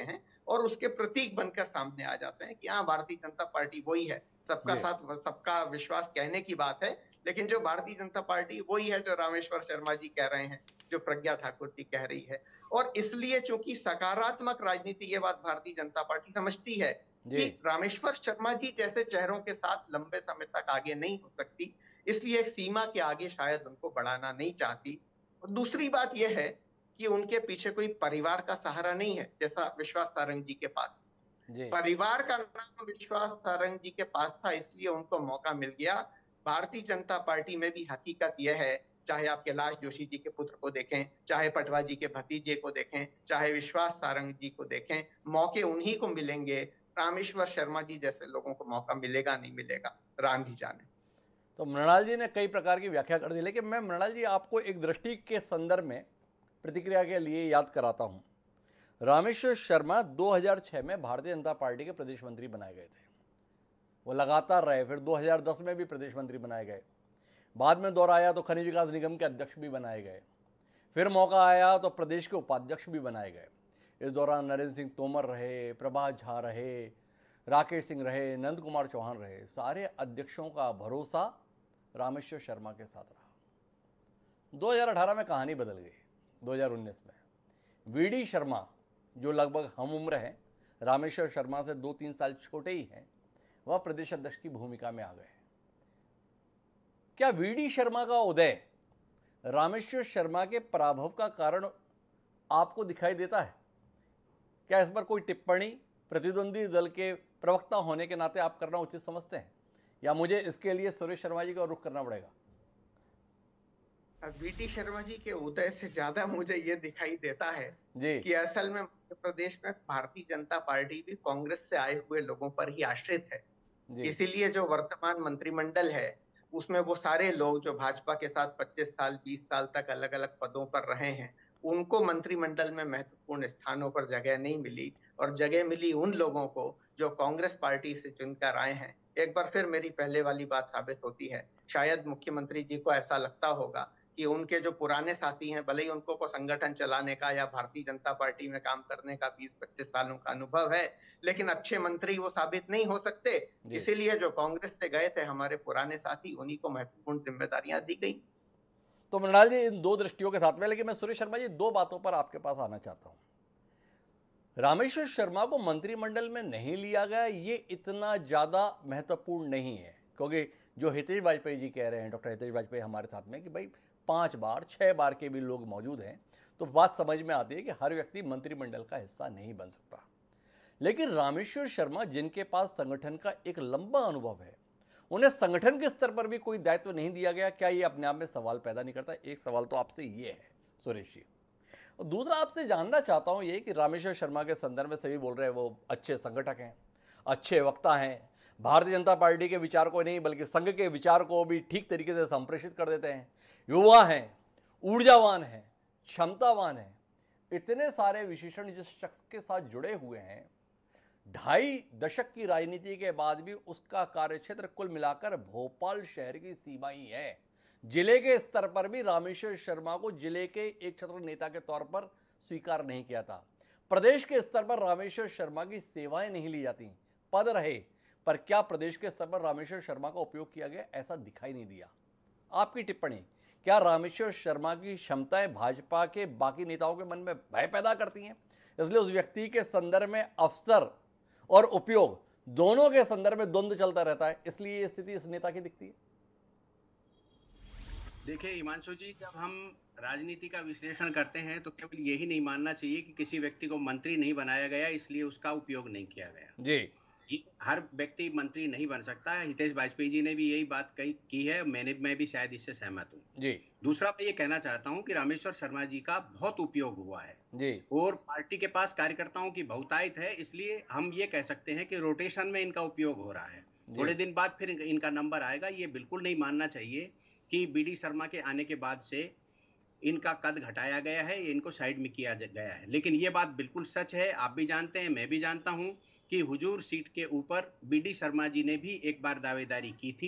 और उसके प्रतीक बनकर सामने आ जाते हैं कि हाँ, भारतीय जनता पार्टी वही है। सबका साथ सबका विश्वास कहने की बात है, लेकिन जो भारतीय जनता पार्टी वही है जो रामेश्वर शर्मा जी कह रहे हैं, जो प्रज्ञा ठाकुर जी कह रही है। और इसलिए चूंकि सकारात्मक राजनीति, ये बात भारतीय जनता पार्टी समझती है कि रामेश्वर शर्मा जी जैसे चेहरों के साथ लंबे समय तक आगे नहीं हो सकती, इसलिए एक सीमा के आगे शायद उनको बढ़ाना नहीं चाहती। और दूसरी बात यह है कि उनके पीछे कोई परिवार का सहारा नहीं है, जैसा विश्वास सारंग जी के पास परिवार का नाम विश्वास सारंग जी के पास था, इसलिए उनको मौका मिल गया। भारतीय जनता पार्टी में भी हकीकत यह है, चाहे आप कैलाश जोशी जी के पुत्र को देखें, चाहे पटवा जी के भतीजे को देखें, चाहे विश्वास सारंग जी को देखें, मौके उन्हीं को मिलेंगे। रामेश्वर शर्मा जी जैसे लोगों को मौका मिलेगा नहीं मिलेगा, राम ही जाने। तो मृणाल जी ने कई प्रकार की व्याख्या कर दी, लेकिन मैं मृणाल जी आपको एक दृष्टि के संदर्भ में प्रतिक्रिया के लिए याद कराता हूं। रामेश्वर शर्मा दो हज़ार छह में भारतीय जनता पार्टी के प्रदेश मंत्री बनाए गए थे। वो लगातार रहे, फिर दो हज़ार दस में भी प्रदेश मंत्री बनाए गए, बाद में दौर आया तो खनिज विकास निगम के अध्यक्ष भी बनाए गए, फिर मौका आया तो प्रदेश के उपाध्यक्ष भी बनाए गए। इस दौरान नरेंद्र सिंह तोमर रहे, प्रभात झा रहे, राकेश सिंह रहे, नंद कुमार चौहान रहे, सारे अध्यक्षों का भरोसा रामेश्वर शर्मा के साथ रहा। दो हज़ार अठारह में कहानी बदल गई। दो हज़ार उन्नीस में वी डी शर्मा, जो लगभग हम उम्र हैं, रामेश्वर शर्मा से दो तीन साल छोटे ही हैं, वह प्रदेश अध्यक्ष की भूमिका में आ गए। क्या वी डी शर्मा का उदय रामेश्वर शर्मा के पराभव का कारण आपको दिखाई देता है? क्या इस पर कोई टिप्पणी प्रतिद्वंदी दल के प्रवक्ता होने के नाते आप करना उचित समझते हैं, या मुझे इसके लिए सुरेश शर्मा जी का रुख करना पड़ेगा? वी टी शर्मा जी के उदय से ज्यादा मुझे ये दिखाई देता है जी कि असल में मध्य प्रदेश में भारतीय जनता पार्टी भी कांग्रेस से आए हुए लोगों पर ही आश्रित है। इसीलिए जो वर्तमान मंत्रिमंडल है उसमें वो सारे लोग जो भाजपा के साथ पच्चीस साल बीस साल तक अलग अलग पदों पर रहे हैं, उनको मंत्रिमंडल में महत्वपूर्ण स्थानों पर जगह नहीं मिली, और जगह मिली उन लोगों को जो कांग्रेस पार्टी से चुनकर आए हैं। एक बार फिर मेरी पहले वाली बात साबित होती है, शायद मुख्यमंत्री जी को ऐसा लगता होगा कि उनके जो पुराने साथी हैं, भले ही उनको को संगठन चलाने का या भारतीय जनता पार्टी में काम करने का बीस पच्चीस सालों का अनुभव है, लेकिन अच्छे मंत्री वो साबित नहीं हो सकते। इसीलिए जो कांग्रेस से गए थे हमारे पुराने साथी, उन्हीं को महत्वपूर्ण जिम्मेदारियां दी गई। तो मृणाल जी, इन दो दृष्टियों के साथ में, लेकिन मैं सुरेश शर्मा जी दो बातों पर आपके पास आना चाहता हूं। रामेश्वर शर्मा को मंत्रिमंडल में नहीं लिया गया, ये इतना ज्यादा महत्वपूर्ण नहीं है, क्योंकि जो हितेश वाजपेयी जी कह रहे हैं, डॉक्टर हितेश वाजपेयी हमारे साथ में, कि भाई पांच बार छह बार के भी लोग मौजूद हैं, तो बात समझ में आती है कि हर व्यक्ति मंत्रिमंडल का हिस्सा नहीं बन सकता। लेकिन रामेश्वर शर्मा, जिनके पास संगठन का एक लंबा अनुभव है, उन्हें संगठन के स्तर पर भी कोई दायित्व नहीं दिया गया। क्या ये अपने आप में सवाल पैदा नहीं करता? एक सवाल तो आपसे ये है सुरेश जी। और दूसरा आपसे जानना चाहता हूं ये कि रामेश्वर शर्मा के संदर्भ में सभी बोल रहे हैं वो अच्छे संगठक हैं, अच्छे वक्ता हैं, भारतीय जनता पार्टी के विचार को नहीं बल्कि संघ के विचार को भी ठीक तरीके से संप्रेषित कर देते हैं, युवा हैं, ऊर्जावान हैं, क्षमतावान हैं। इतने सारे विशेषण जिस शख्स के साथ जुड़े हुए हैं, ढाई दशक की राजनीति के बाद भी उसका कार्यक्षेत्र कुल मिलाकर भोपाल शहर की सीमा ही है। जिले के स्तर पर भी रामेश्वर शर्मा को जिले के एक छत्र नेता के तौर पर स्वीकार नहीं किया था। प्रदेश के स्तर पर रामेश्वर शर्मा की सेवाएं नहीं ली जाती, पद रहे, पर क्या प्रदेश के स्तर पर रामेश्वर शर्मा का उपयोग किया गया, ऐसा दिखाई नहीं दिया। आपकी टिप्पणी, क्या रामेश्वर शर्मा की क्षमताएं भाजपा के बाकी नेताओं के मन में भय पैदा करती हैं, इसलिए उस व्यक्ति के संदर्भ में अवसर और उपयोग दोनों के संदर्भ में द्वंद्व चलता रहता है, इसलिए ये स्थिति इस नेता की दिखती है? देखिए हिमांशु जी, जब हम राजनीति का विश्लेषण करते हैं तो केवल यही नहीं मानना चाहिए कि किसी व्यक्ति को मंत्री नहीं बनाया गया इसलिए उसका उपयोग नहीं किया गया जी। ये हर व्यक्ति मंत्री नहीं बन सकता है। हितेश वाजपेयी जी ने भी यही बात कही की है, मैंने मैं भी शायद इससे सहमत हूँ जी। दूसरा मैं ये कहना चाहता हूँ कि रामेश्वर शर्मा जी का बहुत उपयोग हुआ है जी, और पार्टी के पास कार्यकर्ताओं की बहुतायत है, इसलिए हम ये कह सकते हैं कि रोटेशन में इनका उपयोग हो रहा है। थोड़े दिन बाद फिर इनका नंबर आएगा। ये बिल्कुल नहीं मानना चाहिए कि बी डी शर्मा के आने के बाद से इनका कद घटाया गया है, इनको साइड में किया गया है। लेकिन ये बात बिल्कुल सच है, आप भी जानते हैं, मैं भी जानता हूं कि हुजूर सीट के ऊपर बी डी शर्मा जी ने भी एक बार दावेदारी की थी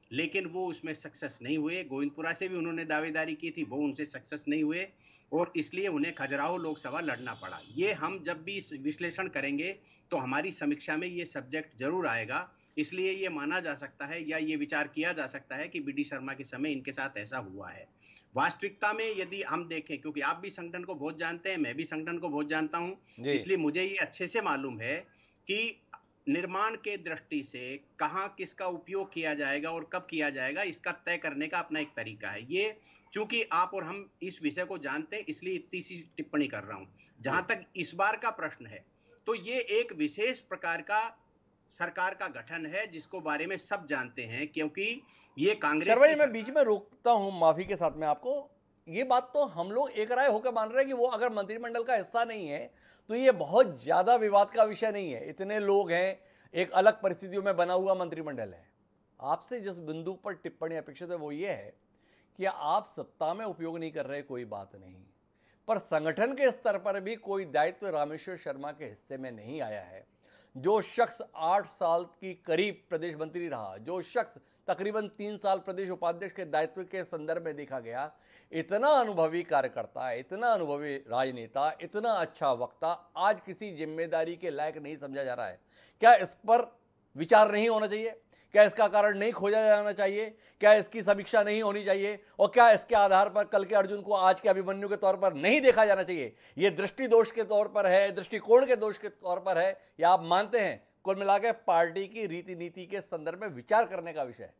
लेकिन वो उसमें सक्सेस नहीं हुए। गोविंदपुरा से भी उन्होंने दावेदारी की थी, वो उनसे सक्सेस नहीं हुए और इसलिए उन्हें खजुराहो लोकसभा लड़ना पड़ा। ये हम जब भी विश्लेषण करेंगे तो हमारी समीक्षा में ये सब्जेक्ट जरूर आएगा। इसलिए ये माना जा सकता है या ये विचार किया जा सकता है कि बी डी शर्मा के समय इनके साथ ऐसा हुआ है। वास्तविकता में यदि हम देखें, क्योंकि आप भी संगठन को बहुत जानते हैं, मैं भी संगठन को बहुत जानता हूं, इसलिए मुझे ये अच्छे से मालूम है कि निर्माण के दृष्टि से कहां किसका उपयोग किया जाएगा और कब किया जाएगा, इसका तय करने का अपना एक तरीका है। ये चूंकि आप और हम इस विषय को जानते हैं इसलिए इतनी सी टिप्पणी कर रहा हूं। जहां तक इस बार का प्रश्न है तो ये एक विशेष प्रकार का सरकार का गठन है जिसको बारे में सब जानते हैं, क्योंकि ये कांग्रेस शर्मा जी, मैं बीच में रोकता हूं माफी के साथ में आपको। ये बात तो हम लोग एक राय होकर मान रहे हैं कि वो अगर मंत्रिमंडल का हिस्सा नहीं है तो ये बहुत ज्यादा विवाद का विषय नहीं है। इतने लोग हैं, एक अलग परिस्थितियों में बना हुआ मंत्रिमंडल है। आपसे जिस बिंदु पर टिप्पणी अपेक्षित है वो ये है कि आप सत्ता में उपयोग नहीं कर रहे, कोई बात नहीं, पर संगठन के स्तर पर भी कोई दायित्व रामेश्वर शर्मा के हिस्से में नहीं आया है। जो शख्स आठ साल की करीब प्रदेश मंत्री रहा, जो शख्स तकरीबन तीन साल प्रदेश उपाध्यक्ष के दायित्व के संदर्भ में देखा गया, इतना अनुभवी कार्यकर्ता, इतना अनुभवी राजनेता, इतना अच्छा वक्ता आज किसी जिम्मेदारी के लायक नहीं समझा जा रहा है। क्या इस पर विचार नहीं होना चाहिए? क्या इसका कारण नहीं खोजा जाना चाहिए? क्या इसकी समीक्षा नहीं होनी चाहिए? और क्या इसके आधार पर कल के अर्जुन को आज के अभिमन्यु के तौर पर नहीं देखा जाना चाहिए? ये दृष्टि दोष के तौर पर है, दृष्टिकोण के दोष के तौर पर है, या आप मानते हैं कुल मिलाकर पार्टी की रीति नीति के संदर्भ में विचार करने का विषय?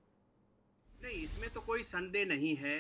नहीं, इसमें तो कोई संदेह नहीं है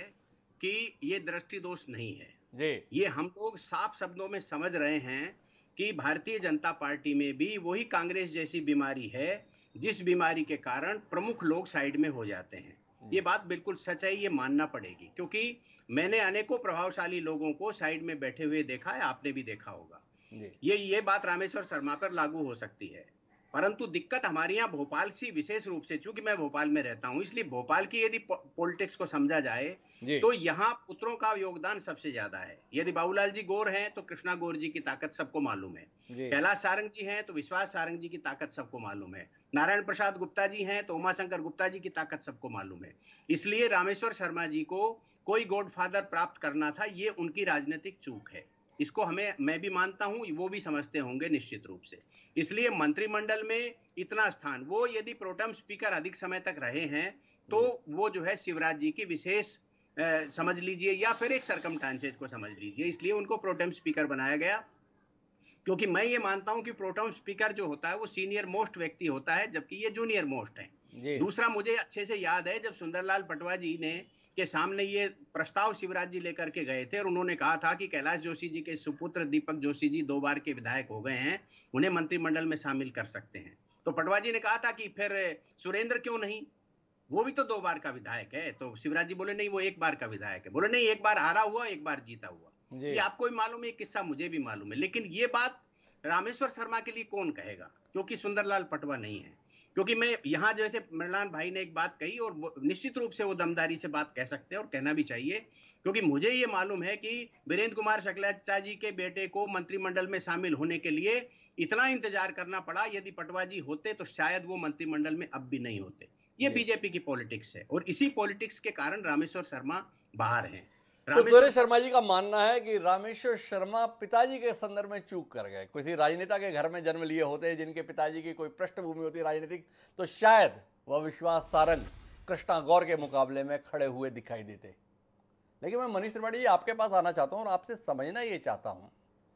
कि ये दृष्टि दोष नहीं है जी। ये हम लोग साफ शब्दों में समझ रहे हैं कि भारतीय जनता पार्टी में भी वही कांग्रेस जैसी बीमारी है जिस बीमारी के कारण प्रमुख लोग साइड में हो जाते हैं। ये बात बिल्कुल सच है, ये मानना पड़ेगी, क्योंकि मैंने अनेकों प्रभावशाली लोगों को साइड में बैठे हुए देखा है, आपने भी देखा होगा। ये ये बात रामेश्वर शर्मा पर लागू हो सकती है, परंतु दिक्कत हमारे यहाँ भोपाल से विशेष रूप से, चूंकि मैं भोपाल में रहता हूँ, इसलिए भोपाल की यदि पॉलिटिक्स को समझा जाए तो यहाँ पुत्रों का योगदान सबसे ज्यादा है। यदि बाबूलाल जी गौर हैं तो कृष्णा गौर जी की ताकत सबको मालूम है, कैलाश सारंग जी हैं तो विश्वास सारंग जी की ताकत सबको मालूम है, नारायण प्रसाद गुप्ता जी हैं तो उमाशंकर गुप्ता जी की ताकत सबको मालूम है। इसलिए रामेश्वर शर्मा जी को कोई गॉडफादर प्राप्त करना था, ये उनकी राजनीतिक चूक है। इसको हमें, मैं भी मानता हूं, वो भी समझते होंगे निश्चित रूप से। इसलिए मंत्रिमंडल में इतना स्थान, वो यदि प्रोटेम स्पीकर अधिक समय तक रहे हैं तो वो जो है शिवराज जी की विशेष समझ लीजिए या फिर एक सरकमस्टांसेस को समझ लीजिए, इसलिए उनको प्रोटेम स्पीकर बनाया गया। क्योंकि मैं ये मानता हूं कि प्रोटेम स्पीकर जो होता है वो सीनियर मोस्ट व्यक्ति होता है, जबकि ये जूनियर मोस्ट है। दूसरा, मुझे अच्छे से याद है जब सुंदरलाल पटवा जी ने के सामने ये प्रस्ताव शिवराज जी लेकर के गए थे और उन्होंने कहा था कि कैलाश जोशी जी के सुपुत्र दीपक जोशी जी दो बार के विधायक हो गए हैं, उन्हें मंत्रिमंडल में शामिल कर सकते हैं। तो पटवा जी ने कहा था कि फिर सुरेंद्र क्यों नहीं, वो भी तो दो बार का विधायक है। तो शिवराज जी बोले नहीं, वो एक बार का विधायक है। बोले नहीं, एक बार हारा हुआ, एक बार जीता हुआ। ये आपको भी मालूम है, किस्सा मुझे भी मालूम है। लेकिन ये बात रामेश्वर शर्मा के लिए कौन कहेगा, क्योंकि सुंदरलाल पटवा नहीं है। क्योंकि मैं यहाँ जैसे मृणाल भाई ने एक बात कही और निश्चित रूप से वो दमदारी से बात कह सकते हैं और कहना भी चाहिए, क्योंकि मुझे ये मालूम है कि वीरेंद्र कुमार शुक्लाचार्य जी के बेटे को मंत्रिमंडल में शामिल होने के लिए इतना इंतजार करना पड़ा। यदि पटवा जी होते तो शायद वो मंत्रिमंडल में अब भी नहीं होते। ये बीजेपी की पॉलिटिक्स है और इसी पॉलिटिक्स के कारण रामेश्वर शर्मा बाहर हैं। तो सुरेश शर्मा जी का मानना है कि रामेश्वर शर्मा पिताजी के संदर्भ में चूक कर गए। किसी राजनेता के घर में जन्म लिए होते हैं जिनके पिताजी की कोई पृष्ठभूमि होती है राजनीतिक, तो शायद वह विश्वास सारंग कृष्णा गौर के मुकाबले में खड़े हुए दिखाई देते। लेकिन मैं मनीष त्रिपाठी जी आपके पास आना चाहता हूँ और आपसे समझना ये चाहता हूँ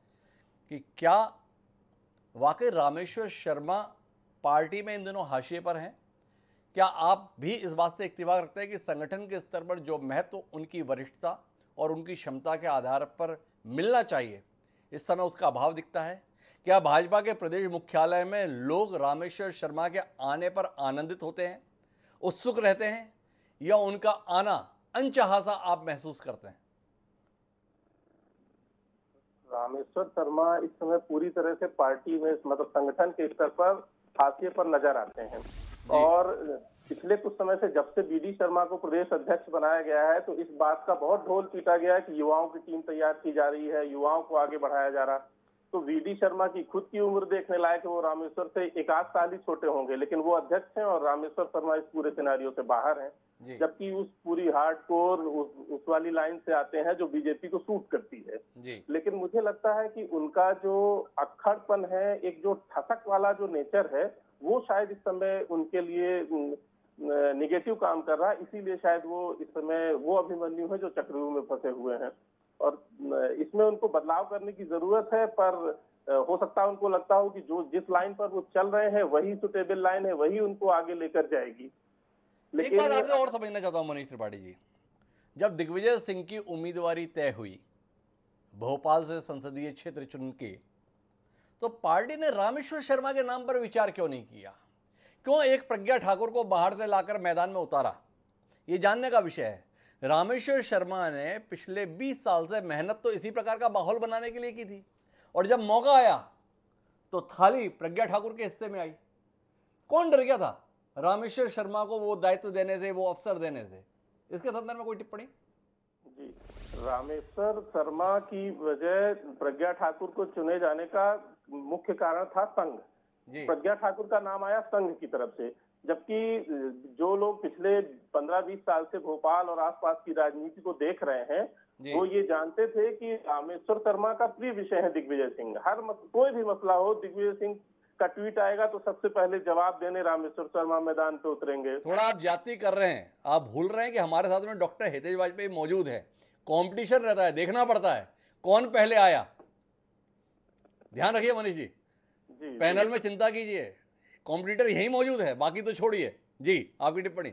कि क्या वाकई रामेश्वर शर्मा पार्टी में इन दिनों हाशिए पर हैं? क्या आप भी इस बात से इत्तेफाक रखते हैं कि संगठन के स्तर पर जो महत्व उनकी वरिष्ठता और उनकी क्षमता के आधार पर मिलना चाहिए, इस समय उसका अभाव दिखता है? क्या भाजपा के प्रदेश मुख्यालय में लोग रामेश्वर शर्मा के आने पर आनंदित होते हैं, उत्सुक रहते हैं, या उनका आना अनचाहा सा आप महसूस करते हैं? रामेश्वर शर्मा इस समय पूरी तरह से पार्टी में, मतलब संगठन के स्तर पर हाशिए पर नजर आते हैं। और पिछले कुछ समय से जब से बी डी शर्मा को प्रदेश अध्यक्ष बनाया गया है तो इस बात का बहुत ढोल पीटा गया है कि युवाओं की टीम तैयार की जा रही है, युवाओं को आगे बढ़ाया जा रहा। तो वीडी शर्मा की खुद की उम्र देखने लायक है, वो रामेश्वर से एक आध साल ही छोटे होंगे, लेकिन वो अध्यक्ष हैं और रामेश्वर शर्मा इस पूरे सिनेरियो से बाहर हैं, जबकि उस पूरी हार्डकोर उस, उस वाली लाइन से आते हैं जो बीजेपी को सूट करती है जी। लेकिन मुझे लगता है कि उनका जो अक्खड़पन है, एक जो ठसक वाला जो नेचर है, वो शायद इस समय उनके लिए निगेटिव काम कर रहा है, इसीलिए शायद वो इस समय वो अभिमन्यु है जो चक्रव्यूह में फंसे हुए हैं और इसमें उनको बदलाव करने की जरूरत है। पर हो सकता है उनको लगता हो कि जो जिस लाइन पर वो चल रहे हैं वही सुटेबल लाइन है, वही उनको आगे लेकर जाएगी। लेकिन एक बात आपसे और समझना चाहता हूं मनीष त्रिपाठी जी, जब दिग्विजय सिंह की उम्मीदवारी तय हुई भोपाल से संसदीय क्षेत्र चुन के, तो पार्टी ने रामेश्वर शर्मा के नाम पर विचार क्यों नहीं किया? क्यों एक प्रज्ञा ठाकुर को बाहर से लाकर मैदान में उतारा? ये जानने का विषय है। रामेश्वर शर्मा ने पिछले बीस साल से मेहनत तो इसी प्रकार का माहौल बनाने के लिए की थी और जब मौका आया तो थाली प्रज्ञा ठाकुर के हिस्से में आई। कौन डर गया था रामेश्वर शर्मा को वो दायित्व देने से, वो अवसर देने से? इसके संदर्भ में कोई टिप्पणी? जी, रामेश्वर शर्मा की वजह प्रज्ञा ठाकुर को चुने जाने का मुख्य कारण था संघ। प्रज्ञा ठाकुर का नाम आया संघ की तरफ से, जबकि जो लोग पिछले पंद्रह बीस साल से भोपाल और आसपास की राजनीति को देख रहे हैं वो ये जानते थे कि रामेश्वर शर्मा का प्रिय विषय है दिग्विजय सिंह। हर मस, कोई भी मसला हो, दिग्विजय सिंह का ट्वीट आएगा तो सबसे पहले जवाब देने रामेश्वर शर्मा मैदान पे उतरेंगे। थोड़ा आप जाति कर रहे हैं, आप भूल रहे हैं कि हमारे साथ में डॉक्टर हितेश वाजपेयी मौजूद है। कॉम्पिटिशन रहता है, देखना पड़ता है कौन पहले आया। ध्यान रखिए मनीष जी, जी पैनल जी। में चिंता कीजिए, कॉम्पिटिटर यही मौजूद है, बाकी तो छोड़िए। जी आपकी टिप्पणी।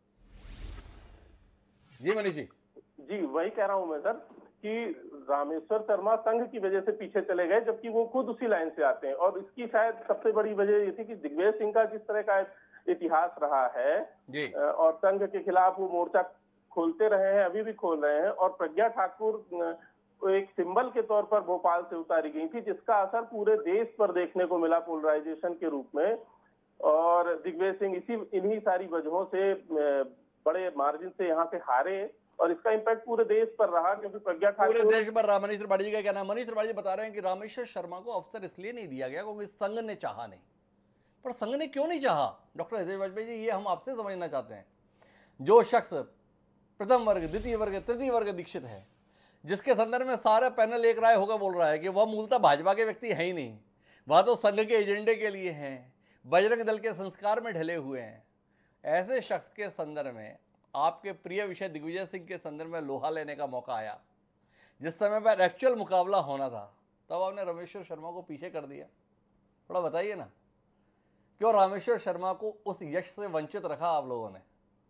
जी मनीष जी। जी वही कह रहा हूं मैं सर कि रामेश्वर शर्मा संघ की वजह से पीछे चले गए, जबकि वो खुद उसी लाइन से आते हैं और इसकी शायद सबसे बड़ी वजह ये थी कि दिग्विजय सिंह का जिस तरह का इतिहास रहा है जी। और संघ के खिलाफ वो मोर्चा खोलते रहे हैं, अभी भी खोल रहे हैं, और प्रज्ञा ठाकुर एक सिंबल के तौर पर भोपाल से उतारी गई थी जिसका असर पूरे देश पर देखने को मिला पोलराइजेशन के रूप में। और दिग्विजय सिंह इसी इन्हीं सारी वजहों से बड़े मार्जिन से यहाँ से हारे और इसका इम्पैक्ट पूरे देश पर रहा, क्योंकि प्रज्ञा ठाकुर पूरे देश पर रहा। मनीष त्रिपाठी जी का क्या नाम? मनीष त्रिपाठी जी बता रहे हैं कि रामेश्वर शर्मा को अवसर इसलिए नहीं दिया गया क्योंकि संघ ने चाहा नहीं। पर संघ ने क्यों नहीं चाहा डॉक्टर हितेश वाजपेयी जी, ये हम आपसे समझना चाहते हैं। जो शख्स प्रथम वर्ग, द्वितीय वर्ग, तृतीय वर्ग दीक्षित है, जिसके संदर्भ में सारा पैनल एक राय होकर बोल रहा है कि वह मूलतः भाजपा के व्यक्ति है ही नहीं, वह तो संघ के एजेंडे के लिए हैं, बजरंग दल के संस्कार में ढले हुए हैं, ऐसे शख्स के संदर्भ में आपके प्रिय विषय दिग्विजय सिंह के संदर्भ में लोहा लेने का मौका आया, जिस समय पर एक्चुअल मुकाबला होना था, तब आपने रामेश्वर शर्मा को पीछे कर दिया। थोड़ा बताइए ना, क्यों रामेश्वर शर्मा को उस यश से वंचित रखा आप लोगों ने?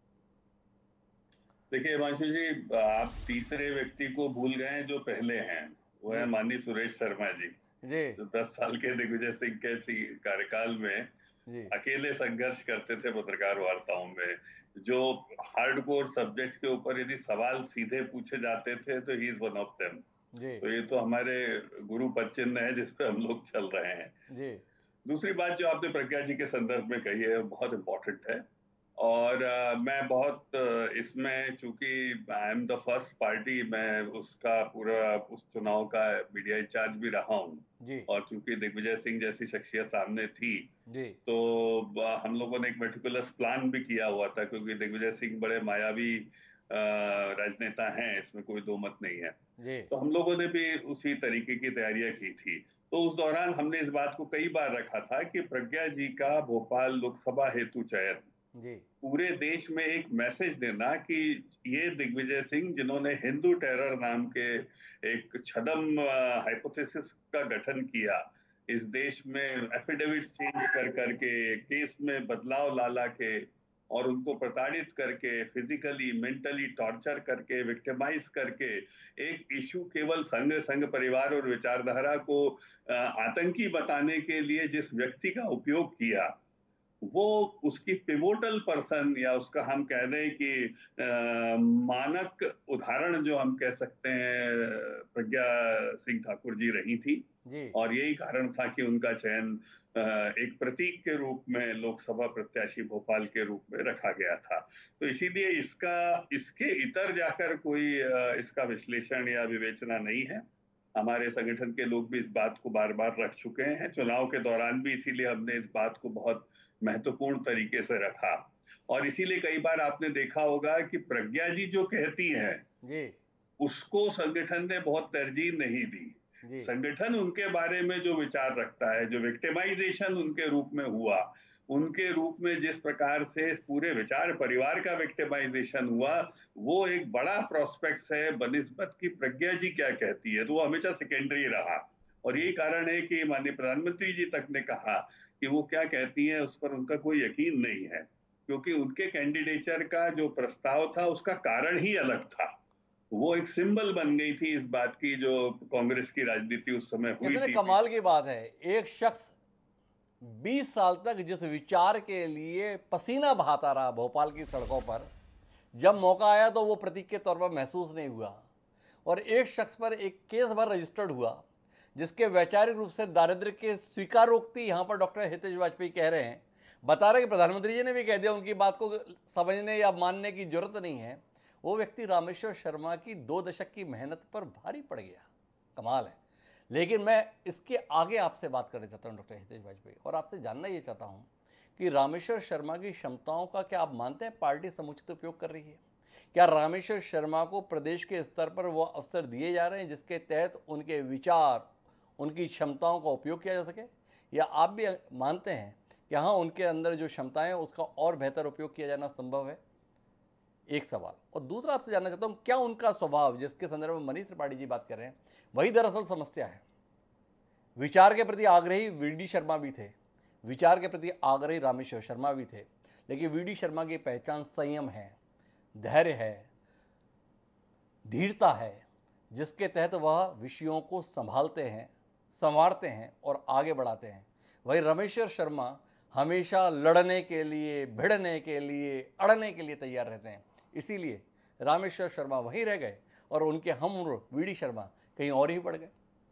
देखिए हिमांशु जी, आप तीसरे व्यक्ति को भूल गए हैं जो पहले हैं, वो है माननीय सुरेश शर्मा जी, जी। जो दस साल के दिग्विजय सिंह के कार्यकाल में जी। अकेले संघर्ष करते थे पत्रकार वार्ताओं में, जो हार्डकोर सब्जेक्ट के ऊपर यदि सवाल सीधे पूछे जाते थे तो he is one of them. तो ये तो हमारे गुरु पद चिन्ह है जिस पे हम लोग चल रहे हैं जी। दूसरी बात जो आपने प्रज्ञा जी के संदर्भ में कही है बहुत इम्पोर्टेंट है और uh, मैं बहुत uh, इसमें चूंकि I am the first party, मैं उसका पूरा उस चुनाव का मीडिया इंचार्ज भी रहा हूँ और चूंकि दिग्विजय सिंह जैसी शख्सियत सामने थी जी। तो uh, हम लोगों ने एक मेटिकुलस प्लान भी किया हुआ था, क्योंकि दिग्विजय सिंह बड़े मायावी uh, राजनेता हैं, इसमें कोई दो मत नहीं है जी। तो हम लोगों ने भी उसी तरीके की तैयारियां की थी। तो उस दौरान हमने इस बात को कई बार रखा था कि प्रज्ञा जी का भोपाल लोकसभा हेतु चयन जी। पूरे देश में एक मैसेज देना कि ये दिग्विजय सिंह, जिन्होंने हिंदू टेरर नाम के एक छदम हाइपोथेसिस का गठन किया, इस देश में एफिडेविट चेंज कर करके, केस में बदलाव ला ला के और उनको प्रताड़ित करके, फिजिकली मेंटली टॉर्चर करके, विक्टिमाइज करके, एक इशू केवल संघ संघ परिवार और विचारधारा को आतंकी बताने के लिए जिस व्यक्ति का उपयोग किया, वो उसकी पिवोटल पर्सन या उसका हम कह दें कि आ, मानक उदाहरण जो हम कह सकते हैं प्रज्ञा सिंह ठाकुर जी रही थी जी। और यही कारण था कि उनका चयन आ, एक प्रतीक के रूप में लोकसभा प्रत्याशी भोपाल के रूप में रखा गया था। तो इसीलिए इसका इसके इतर जाकर कोई आ, इसका विश्लेषण या विवेचना नहीं है हमारे संगठन के लोग भी इस बात को बार बार रख चुके हैं, चुनाव के दौरान भी, इसीलिए हमने इस बात को बहुत महत्वपूर्ण तरीके से रखा। और इसीलिए कई बार आपने देखा होगा कि प्रज्ञा जी जो कहती हैं जी, उसको संगठन ने बहुत तरजीह नहीं दी। संगठन उनके बारे में जो विचार रखता है, जो विक्टिमाइजेशन उनके रूप में हुआ, उनके रूप में जिस प्रकार से पूरे विचार परिवार का विक्टिमाइजेशन हुआ, वो एक बड़ा प्रोस्पेक्ट है बनिस्बत की प्रज्ञा जी क्या कहती है, तो वो हमेशा सेकेंडरी रहा। और यही कारण है कि माननीय प्रधानमंत्री जी तक ने कहा कि वो क्या कहती है उस पर उनका कोई यकीन नहीं है, क्योंकि उनके कैंडिडेचर का जो प्रस्ताव था उसका कारण ही अलग था। वो एक सिंबल बन गई थी इस बात की जो कांग्रेस की राजनीति उस समय हुई कितने थी। कमाल की बात है, एक शख्स बीस साल तक जिस विचार के लिए पसीना बहाता रहा भोपाल की सड़कों पर, जब मौका आया तो वो प्रतीक के तौर पर महसूस नहीं हुआ। और एक शख्स पर एक केस भर रजिस्टर्ड हुआ जिसके वैचारिक रूप से दारिद्र्य के स्वीकारोक्ति यहाँ पर डॉक्टर हितेश वाजपेयी कह रहे हैं, बता रहे कि प्रधानमंत्री जी ने भी कह दिया, उनकी बात को समझने या मानने की जरूरत नहीं है। वो व्यक्ति रामेश्वर शर्मा की दो दशक की मेहनत पर भारी पड़ गया, कमाल है। लेकिन मैं इसके आगे आपसे बात करना चाहता हूँ डॉक्टर हितेश वाजपेयी, और आपसे जानना ये चाहता हूँ कि रामेश्वर शर्मा की क्षमताओं का क्या आप मानते हैं पार्टी समुचित उपयोग कर रही है? क्या रामेश्वर शर्मा को प्रदेश के स्तर पर वो अवसर दिए जा रहे हैं जिसके तहत उनके विचार, उनकी क्षमताओं का उपयोग किया जा सके, या आप भी मानते हैं कि हाँ उनके अंदर जो क्षमताएं हैं उसका और बेहतर उपयोग किया जाना संभव है? एक सवाल। और दूसरा आपसे जानना चाहता हूँ, क्या उनका स्वभाव जिसके संदर्भ में मनीष त्रिपाठी जी बात कर रहे हैं वही दरअसल समस्या है? विचार के प्रति आग्रही वी डी शर्मा भी थे, विचार के प्रति आग्रही रामेश्वर शर्मा भी थे, लेकिन वी डी शर्मा की पहचान संयम है, धैर्य है, धीरता है, जिसके तहत वह विषयों को संभालते हैं, संवारते हैं और आगे बढ़ाते हैं। वही रामेश्वर शर्मा हमेशा लड़ने के लिए, भिड़ने के लिए, अड़ने के लिए तैयार रहते हैं। इसीलिए रामेश्वर शर्मा वहीं रह गए और उनके हमउम्र वी डी शर्मा कहीं और ही बढ़ गए।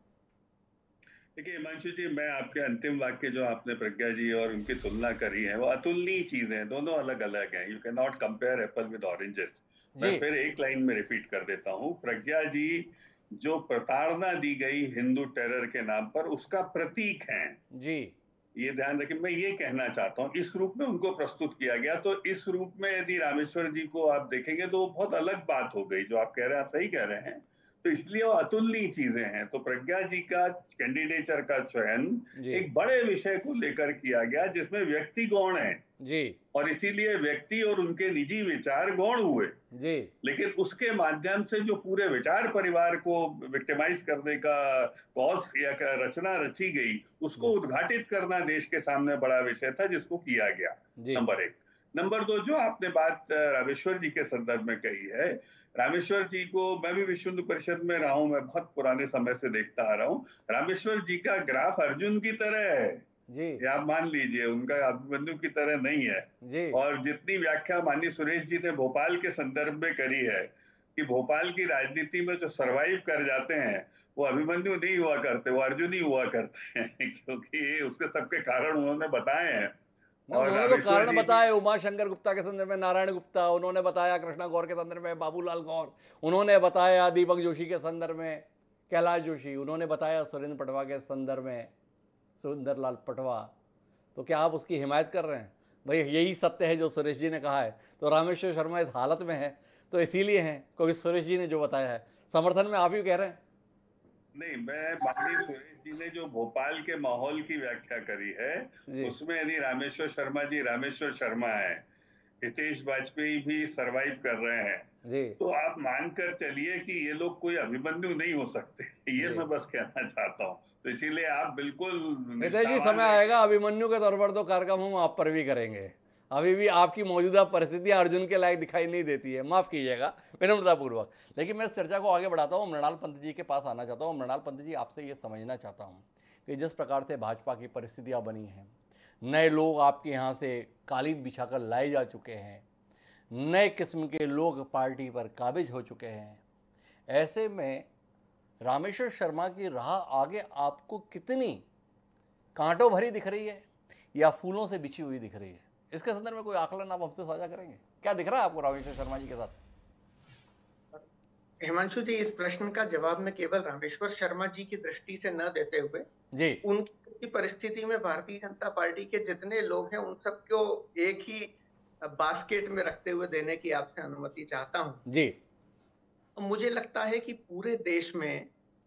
देखिए हिमांशु जी, मैं आपके अंतिम वाक्य जो आपने प्रज्ञा जी और उनकी तुलना करी है वो अतुलनीय चीजें हैं, दोनों अलग अलग हैं। You can not compare apple with oranges. मैं फिर एक लाइन में रिपीट कर देता हूँ, प्रज्ञा जी जो प्रताड़ना दी गई हिंदू टेरर के नाम पर उसका प्रतीक हैं जी, ये ध्यान रखें। मैं ये कहना चाहता हूँ इस रूप में उनको प्रस्तुत किया गया, तो इस रूप में यदि रामेश्वर जी को आप देखेंगे तो बहुत अलग बात हो गई। जो आप कह रहे हैं आप सही कह रहे हैं, तो इसलिए वो अतुलनीय चीजें हैं। तो प्रज्ञा जी का कैंडिडेचर का चयन एक बड़े विषय को लेकर किया गया जिसमें व्यक्ति गौण है जी, और इसीलिए व्यक्ति और उनके निजी विचार गौण हुए जी, लेकिन उसके माध्यम से जो पूरे विचार परिवार को विक्टिमाइज करने का कॉज या रचना रची गई उसको उद्घाटित करना देश के सामने बड़ा विषय था जिसको किया गया। नंबर एक। नंबर दो, जो आपने बात रामेश्वर जी के संदर्भ में कही है, रामेश्वर जी को मैं भी विश्व हिंदू परिषद में रहा हूं, मैं बहुत पुराने समय से देखता आ रहा हूं, रामेश्वर जी का ग्राफ अर्जुन की तरह है जी, आप मान लीजिए, उनका अभिमन्यु की तरह नहीं है जी। और जितनी व्याख्या माननीय सुरेश जी ने भोपाल के संदर्भ में करी है कि भोपाल की राजनीति में जो सरवाइव कर जाते हैं वो अभिमन्यु नहीं हुआ करते, वो अर्जुन ही हुआ करते हैं क्योंकि उसके सबके कारण उन्होंने बताए हैं। और उन्होंने तो कारण बताए, उमा शंकर गुप्ता के संदर्भ में नारायण गुप्ता, उन्होंने बताया कृष्णा गौर के संदर्भ में बाबूलाल गौर, उन्होंने बताया दीपक जोशी के संदर्भ में कैलाश जोशी, उन्होंने बताया सुरेंद्र पटवा के संदर्भ में सुंदरलाल पटवा। तो क्या आप उसकी हिमायत कर रहे हैं? भाई यही सत्य है जो सुरेश जी ने कहा है। तो रामेश्वर शर्मा इस हालत में है तो इसीलिए हैं क्योंकि सुरेश जी ने जो बताया है, समर्थन में आप ही कह रहे हैं। नहीं, मैं माननीय सुरेश जी ने जो भोपाल के माहौल की व्याख्या करी है उसमें यदि रामेश्वर शर्मा जी रामेश्वर शर्मा है, हितेश वाजपेयी भी सरवाइव कर रहे हैं जी, तो आप मानकर चलिए कि ये लोग कोई अभिमन्यु नहीं हो सकते, ये मैं बस कहना चाहता हूँ। तो इसीलिए आप बिल्कुल हितेश जी, समय आएगा अभिमन्यु के तौर पर तो कार्यक्रम हम आप पर भी करेंगे। अभी भी आपकी मौजूदा परिस्थितियां अर्जुन के लायक दिखाई नहीं देती है, माफ़ कीजिएगा विनम्रतापूर्वक। लेकिन मैं इस चर्चा को आगे बढ़ाता हूँ, मृणाल पंत जी के पास आना चाहता हूँ। मृणाल पंत जी, आपसे ये समझना चाहता हूँ कि जिस प्रकार से भाजपा की परिस्थितियाँ बनी हैं, नए लोग आपके यहाँ से कालीन बिछाकर लाए जा चुके हैं, नए किस्म के लोग पार्टी पर काबिज हो चुके हैं, ऐसे में रामेश्वर शर्मा की राह आगे आपको कितनी कांटों भरी दिख रही है या फूलों से बिछी हुई दिख रही है? इसके संदर्भ में कोई आकलन आप हमसे साझा करेंगे? क्या दिख रहा है आपको रामेश्वर शर्मा जी के साथ? हिमांशु जी, इस प्रश्न का जवाब मैं केवल रामेश्वर शर्मा जी की दृष्टि से न देते हुए जी उनकी परिस्थिति में भारतीय जनता पार्टी के जितने लोग हैं उन सबको एक ही बास्केट में रखते हुए देने की आपसे अनुमति चाहता हूं। जी मुझे लगता है कि पूरे देश में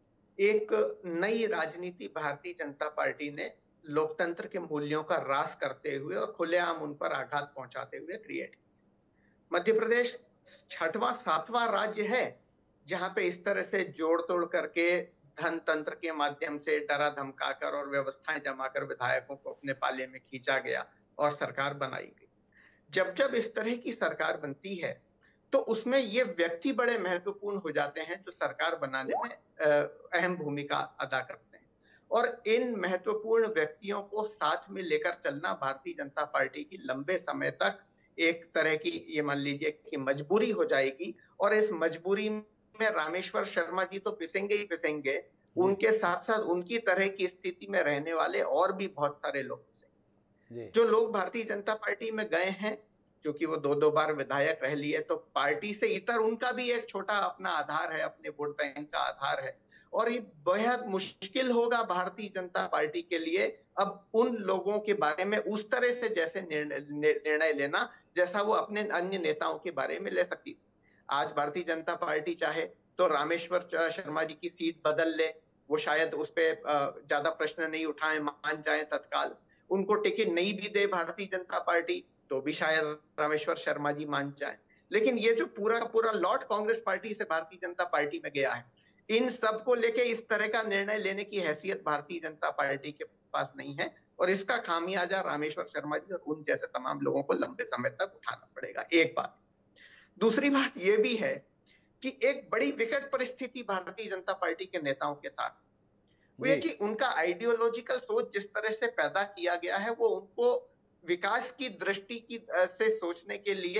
एक नई राजनीति भारतीय जनता पार्टी ने लोकतंत्र के मूल्यों का ह्रास करते हुए और खुलेआम उन पर आघात पहुंचाते हुए क्रिएट किया। मध्य प्रदेश छठवां सातवां राज्य है जहां पे इस तरह से जोड़ तोड़ करके धन तंत्र के माध्यम से डरा धमकाकर और व्यवस्थाएं जमाकर विधायकों को अपने पाले में खींचा गया और सरकार बनाई गई। जब जब इस तरह की सरकार बनती है तो उसमें ये व्यक्ति बड़े महत्वपूर्ण हो जाते हैं जो सरकार बनाने में अहम भूमिका अदा करते हैं, और इन महत्वपूर्ण व्यक्तियों को साथ में लेकर चलना भारतीय जनता पार्टी की लंबे समय तक एक तरह की, ये मान लीजिए कि मजबूरी हो जाएगी। और इस मजबूरी में रामेश्वर शर्मा जी तो पिसेंगे ही पिसेंगे, उनके साथ साथ उनकी तरह की स्थिति में रहने वाले और भी बहुत सारे लोग पिसेंगे। जो लोग भारतीय जनता पार्टी में गए हैं, क्योंकि वो दो दो बार विधायक रह लिए, तो पार्टी से इतर उनका भी एक छोटा अपना आधार है, अपने वोट बैंक का आधार है, और ये बेहद मुश्किल होगा भारतीय जनता पार्टी के लिए अब उन लोगों के बारे में उस तरह से जैसे निर्णय लेना जैसा वो अपने अन्य नेताओं के बारे में ले सकती थी। आज भारतीय जनता पार्टी चाहे तो रामेश्वर शर्मा जी की सीट बदल ले, वो शायद उस पर ज्यादा प्रश्न नहीं उठाए, मान जाए तत्काल। उनको टिकट नहीं भी दे भारतीय जनता पार्टी तो भी शायद रामेश्वर शर्मा जी मान जाए। लेकिन ये जो पूरा का पूरा लॉट कांग्रेस पार्टी से भारतीय जनता पार्टी में गया है, इन सब को लेके इस तरह का निर्णय लेने की हैसियत भारतीय जनता पार्टी के पास नहीं है, और इसका खामियाजा रामेश्वर शर्मा जी और उन जैसे तमाम लोगों को लंबे समय तक उठाना पड़ेगा। एक बात। दूसरी बात यह भी है कि एक बड़ी विकट परिस्थिति भारतीय जनता पार्टी के नेताओं के साथ वो ये कि उनका आइडियोलॉजिकल सोच जिस तरह से पैदा किया गया है वो उनको विकास की दृष्टि की से सोचने के लिए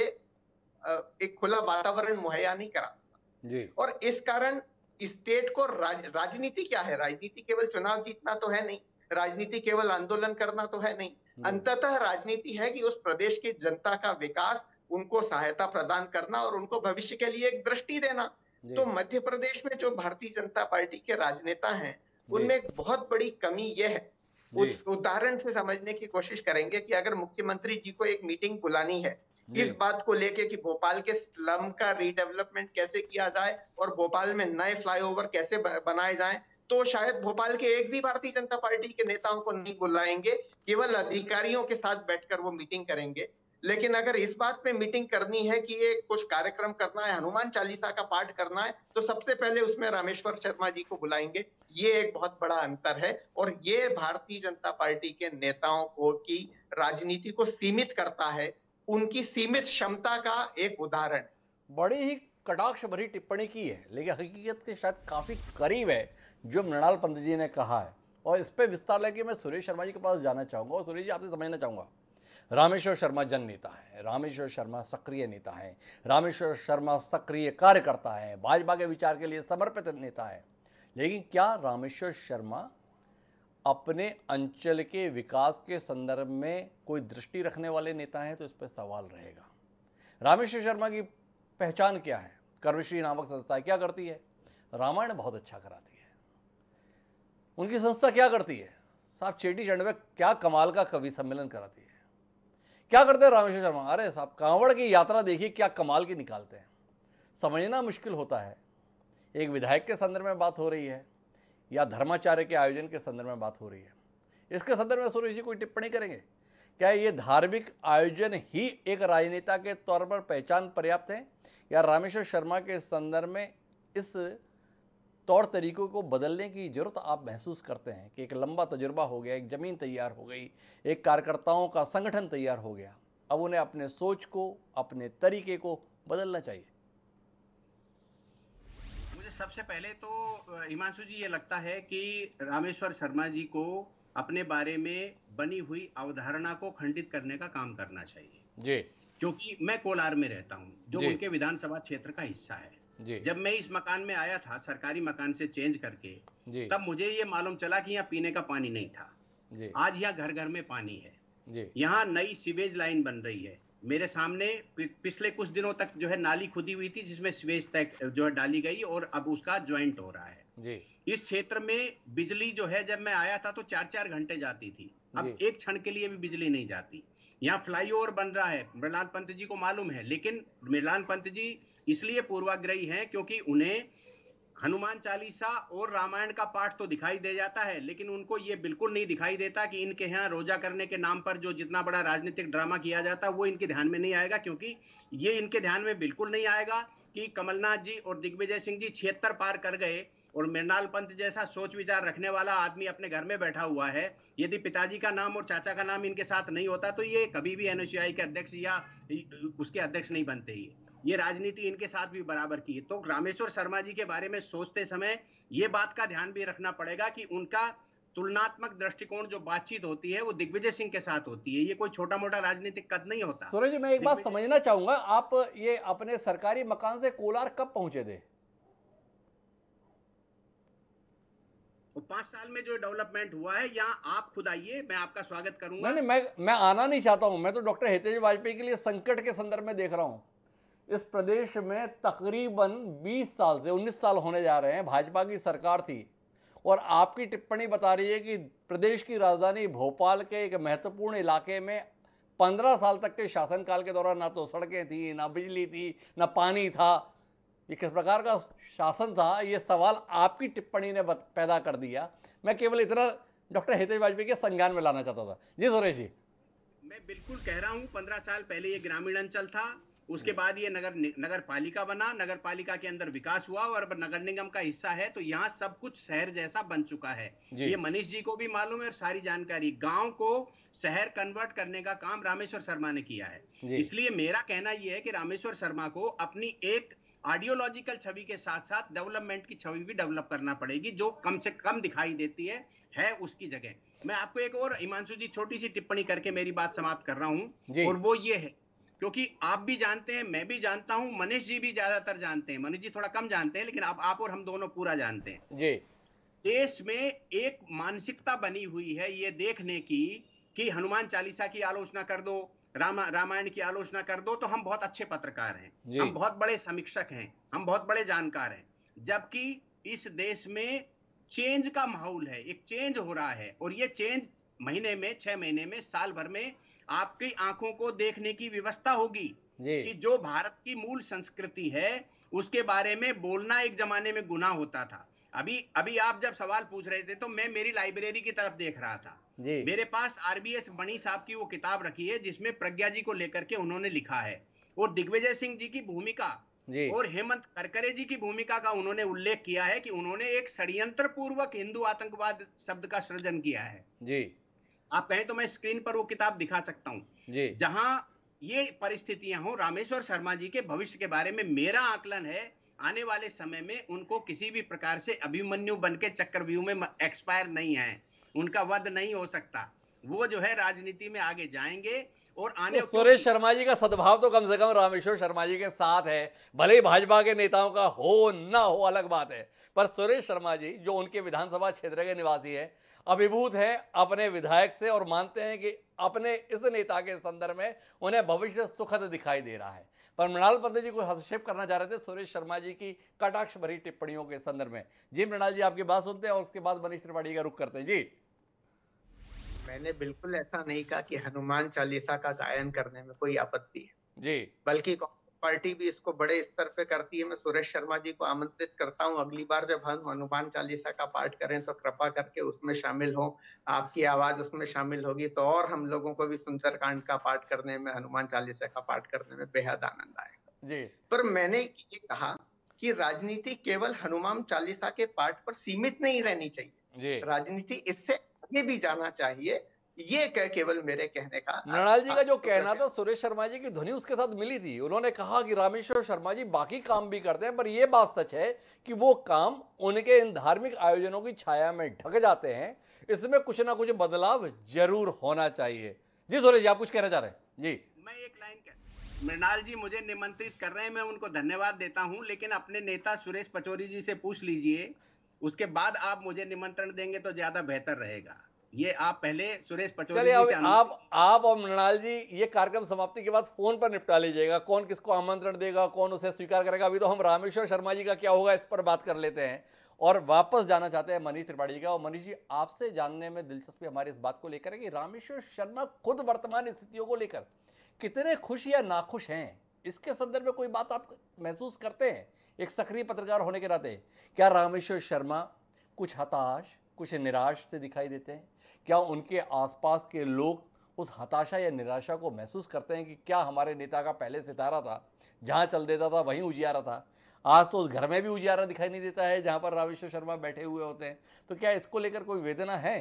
एक खुला वातावरण मुहैया नहीं कराता जी। और इस कारण स्टेट को राज, राजनीति क्या है? राजनीति केवल चुनाव जीतना तो है नहीं, राजनीति केवल आंदोलन करना तो है नहीं, अंततः राजनीति है कि उस प्रदेश की जनता का विकास, उनको सहायता प्रदान करना और उनको भविष्य के लिए एक दृष्टि देना। तो मध्य प्रदेश में जो भारतीय जनता पार्टी के राजनेता हैं उनमें एक बहुत बड़ी कमी यह है, उस उदाहरण से समझने की कोशिश करेंगे कि अगर मुख्यमंत्री जी को एक मीटिंग बुलानी है इस बात को लेके कि भोपाल के स्लम का रीडेवलपमेंट कैसे किया जाए और भोपाल में नए फ्लाईओवर कैसे बनाए जाएं, तो शायद भोपाल के एक भी भारतीय जनता पार्टी के नेताओं को नहीं बुलाएंगे, केवल अधिकारियों के साथ बैठकर वो मीटिंग करेंगे। लेकिन अगर इस बात पे मीटिंग करनी है कि ये कुछ कार्यक्रम करना है, हनुमान चालीसा का पाठ करना है, तो सबसे पहले उसमें रामेश्वर शर्मा जी को बुलाएंगे। ये एक बहुत बड़ा अंतर है और ये भारतीय जनता पार्टी के नेताओं को की राजनीति को सीमित करता है, उनकी सीमित क्षमता का एक उदाहरण। बड़ी ही कटाक्ष भरी टिप्पणी की है, लेकिन हकीकत के शायद काफी करीब है जो मृणाल पंत जी ने कहा है, और इस पे विस्तार लेके मैं सुरेश शर्मा जी के पास जाना चाहूंगा और सुरेश जी आपसे समझना चाहूंगा। रामेश्वर शर्मा जन नेता है, रामेश्वर शर्मा सक्रिय नेता है, रामेश्वर शर्मा सक्रिय कार्यकर्ता है, भाजपा के विचार के लिए समर्पित नेता है, लेकिन क्या रामेश्वर शर्मा अपने अंचल के विकास के संदर्भ में कोई दृष्टि रखने वाले नेता हैं? तो इस पर सवाल रहेगा। रामेश्वर शर्मा की पहचान क्या है? कर्मश्री नामक संस्था क्या करती है? रामायण बहुत अच्छा कराती है। उनकी संस्था क्या करती है? साहब चेटी चंड में क्या कमाल का कवि सम्मेलन कराती है। क्या करते हैं रामेश्वर शर्मा? अरे साहब कांवड़ की यात्रा देखिए क्या कमाल की निकालते हैं। समझना मुश्किल होता है, एक विधायक के संदर्भ में बात हो रही है या धर्माचार्य के आयोजन के संदर्भ में बात हो रही है, इसके संदर्भ में सुरेश जी कोई टिप्पणी करेंगे? क्या ये धार्मिक आयोजन ही एक राजनेता के तौर पर पहचान पर्याप्त है, या रामेश्वर शर्मा के संदर्भ में इस तौर तरीकों को बदलने की जरूरत आप महसूस करते हैं कि एक लंबा तजुर्बा हो गया, एक ज़मीन तैयार हो गई, एक कार्यकर्ताओं का संगठन तैयार हो गया, अब उन्हें अपने सोच को, अपने तरीके को बदलना चाहिए? मुझे सबसे पहले तो हिमांशु जी ये लगता है कि रामेश्वर शर्मा जी को अपने बारे में बनी हुई अवधारणा को खंडित करने का काम करना चाहिए जी, क्योंकि मैं कोलार में रहता हूँ जो उनके विधानसभा क्षेत्र का हिस्सा है जी। जब मैं इस मकान में आया था सरकारी मकान से चेंज करके जी। तब मुझे ये मालूम चला कि यहाँ पीने का पानी नहीं था जी। आज यहाँ घर घर में पानी है, यहाँ नई सीवेज लाइन बन रही है, मेरे सामने पिछले कुछ दिनों तक जो है नाली खुदी हुई थी जिसमें स्वेज तक जो है डाली गई और अब उसका ज्वाइंट हो रहा है जी। इस क्षेत्र में बिजली जो है जब मैं आया था तो चार चार घंटे जाती थी, अब एक क्षण के लिए भी बिजली नहीं जाती। यहाँ फ्लाईओवर बन रहा है, मृणाल पंत जी को मालूम है, लेकिन मृणाल पंत जी इसलिए पूर्वाग्रही हैं क्योंकि उन्हें हनुमान चालीसा और रामायण का पाठ तो दिखाई दे जाता है, लेकिन उनको ये बिल्कुल नहीं दिखाई देता कि इनके यहाँ रोजा करने के नाम पर जो जितना बड़ा राजनीतिक ड्रामा किया जाता है वो इनके ध्यान में नहीं आएगा, क्योंकि ये इनके ध्यान में बिल्कुल नहीं आएगा कि कमलनाथ जी और दिग्विजय सिंह जी छिहत्तर पार कर गए और मृणाल पंत जैसा सोच विचार रखने वाला आदमी अपने घर में बैठा हुआ है। यदि पिताजी का नाम और चाचा का नाम इनके साथ नहीं होता तो ये कभी भी एनएसयूआई के अध्यक्ष या उसके अध्यक्ष नहीं बनते ही। ये राजनीति इनके साथ भी बराबर की है। तो रामेश्वर शर्मा जी के बारे में सोचते समय ये बात का ध्यान भी रखना पड़ेगा कि उनका तुलनात्मक दृष्टिकोण जो बातचीत होती है वो दिग्विजय सिंह के साथ होती है, ये कोई छोटा मोटा राजनीतिक कद नहीं होता। सूरज जी, मैं एक बात समझना चाहूंगा, आप ये अपने सरकारी मकान से कोलार कब पहुंचे थे? पांच साल में जो डेवलपमेंट हुआ है, यहाँ आप खुद आइए, मैं आपका स्वागत करूंगा। नहीं नहीं, मैं मैं आना नहीं चाहता हूं, मैं तो डॉक्टर हितेश वाजपेयी के लिए संकट के संदर्भ में देख रहा हूं। इस प्रदेश में तकरीबन बीस साल से उन्नीस साल होने जा रहे हैं भाजपा की सरकार थी, और आपकी टिप्पणी बता रही है कि प्रदेश की राजधानी भोपाल के एक महत्वपूर्ण इलाके में पंद्रह साल तक के शासनकाल के दौरान ना तो सड़कें थी, ना बिजली थी, ना पानी था। ये किस प्रकार का शासन था, ये सवाल आपकी टिप्पणी ने पैदा कर दिया। मैं केवल इतना डॉक्टर हितेश वाजपेयी के संज्ञान में लाना चाहता था। जी सुरेश जी। मैं बिल्कुल कह रहा हूँ, पंद्रह साल पहले ये ग्रामीण अंचल था, उसके बाद ये नगर नगर पालिका बना, नगर पालिका के अंदर विकास हुआ और अब नगर निगम का हिस्सा है, तो यहाँ सब कुछ शहर जैसा बन चुका है। ये मनीष जी को भी मालूम है और सारी जानकारी। गांव को शहर कन्वर्ट करने का काम रामेश्वर शर्मा ने किया है। इसलिए मेरा कहना यह है कि रामेश्वर शर्मा को अपनी एक आइडियोलॉजिकल छवि के साथ साथ डेवलपमेंट की छवि भी डेवलप करना पड़ेगी, जो कम से कम दिखाई देती है है उसकी जगह। मैं आपको एक और हिमांशु जी छोटी सी टिप्पणी करके मेरी बात समाप्त कर रहा हूं, और वो ये है, क्योंकि आप भी जानते हैं, मैं भी जानता हूं, मनीष जी भी ज्यादातर जानते हैं, मनीष जी थोड़ा कम जानते हैं, लेकिन आप आप और हम दोनों पूरा जानते हैं जी। देश में एक मानसिकता बनी हुई है ये देखने की कि हनुमान चालीसा की आलोचना कर दो, रामा रामायण की आलोचना कर दो तो हम बहुत अच्छे पत्रकार हैं, हम बहुत बड़े समीक्षक हैं, हम बहुत बड़े जानकार हैं, जबकि इस देश में चेंज का माहौल है, एक चेंज हो रहा है, और ये चेंज महीने में, छह महीने में, साल भर में आपकी आंखों को देखने की व्यवस्था होगी कि जो भारत की मूल संस्कृति है उसके बारे में बोलना एक जमाने में गुनाह होता था। अभी अभी आप जब सवाल पूछ रहे थे तो मैं मेरी लाइब्रेरी की तरफ देख रहा था, मेरे पास आरबीएस बणी साहब की वो किताब रखी है जिसमें प्रज्ञा जी को लेकर के उन्होंने लिखा है, और दिग्विजय सिंह जी की भूमिका और हेमंत करकरे जी की भूमिका का उन्होंने उल्लेख किया है कि उन्होंने एक षड्यंत्र पूर्वक हिंदू आतंकवाद शब्द का सृजन किया है जी। आप कहें तो मैं स्क्रीन पर वो किताब दिखा सकता हूं, जहां ये परिस्थितियां हो। रामेश्वर शर्मा जी के भविष्य के बारे में मेरा आकलन है, आने वाले समय में उनको किसी भी प्रकार से अभिमन्यु बन के चक्रव्यूह में एक्सपायर नहीं है, उनका वध नहीं हो सकता, वो जो है राजनीति में आगे जाएंगे। और आने तो सुरेश शर्मा जी का सद्भाव तो कम से कम रामेश्वर शर्मा जी के साथ है, भले ही भाजपा के नेताओं का हो ना हो अलग बात है, पर सुरेश शर्मा जी जो उनके विधानसभा क्षेत्र के निवासी है, अभिभूत है अपने विधायक से और मानते हैं कि अपने इस नेता के संदर्भ में उन्हें भविष्य सुखद दिखाई दे रहा है। पर मृणाल पंत जी को हस्तक्षेप करना चाह रहे थे सुरेश शर्मा जी की कटाक्ष भरी टिप्पणियों के संदर्भ में। जी मृणाल जी, आपकी बात सुनते हैं और उसके बाद मनीष त्रिपाठी का रुख करते हैं। जी, मैंने बिल्कुल ऐसा नहीं कहा कि हनुमान चालीसा का गायन करने में कोई आपत्ति है जी, बल्कि पार्टी भी इसको बड़े स्तर पे करती है। मैं सुरेश शर्मा जी को आमंत्रित करता हूं, अगली बार जब हम हनुमान चालीसा का पाठ करें तो कृपा करके उसमें शामिल हो, आपकी आवाज उसमें शामिल होगी तो और हम लोगों को भी सुंदरकांड का पाठ करने में, हनुमान चालीसा का पाठ करने में बेहद आनंद आएगा जी। पर मैंने ये कहा कि राजनीति केवल हनुमान चालीसा के पाठ पर सीमित नहीं रहनी चाहिए, राजनीति इससे आगे भी जाना चाहिए, ये कह केवल मेरे कहने का। मृणाल जी का जो कहना था, सुरेश शर्मा जी की ध्वनि उसके साथ मिली थी, उन्होंने कहा कि रामेश्वर शर्मा जी बाकी काम भी करते हैं, पर यह बात सच है कि वो काम उनके इन धार्मिक आयोजनों की छाया में ढक जाते हैं, इसमें कुछ ना कुछ बदलाव जरूर होना चाहिए। जी सुरेश जी, आप कुछ कहना चाह रहे हैं? जी, मैं एक लाइन कह, मृणाल जी मुझे निमंत्रित कर रहे हैं, मैं उनको धन्यवाद देता हूं, लेकिन अपने नेता सुरेश पचौरी जी से पूछ लीजिए, उसके बाद आप मुझे निमंत्रण देंगे तो ज्यादा बेहतर रहेगा। ये आप पहले सुरेश पचौरी चलिए जी से अब आप आप और मृणाल जी ये कार्यक्रम समाप्ति के बाद फोन पर निपटा लीजिएगा, कौन किसको आमंत्रण देगा, कौन उसे स्वीकार करेगा। अभी तो हम रामेश्वर शर्मा जी का क्या होगा इस पर बात कर लेते हैं और वापस जाना चाहते हैं मनीष त्रिपाठी जी का। और मनीष जी, आपसे जानने में दिलचस्पी हमारी इस बात को लेकर है कि रामेश्वर शर्मा खुद वर्तमान स्थितियों को लेकर कितने खुश या नाखुश हैं, इसके संदर्भ में कोई बात आप महसूस करते हैं एक सक्रिय पत्रकार होने के नाते? क्या रामेश्वर शर्मा कुछ हताश, कुछ निराश से दिखाई देते हैं? क्या उनके आसपास के लोग उस हताशा या निराशा को महसूस करते हैं कि क्या हमारे नेता का पहले सितारा था, जहां चल देता था वहीं उजियारा था, आज तो उस घर में भी उजियारा दिखाई नहीं देता है जहां पर रामेश्वर शर्मा बैठे हुए होते हैं? तो क्या इसको लेकर कोई वेदना है?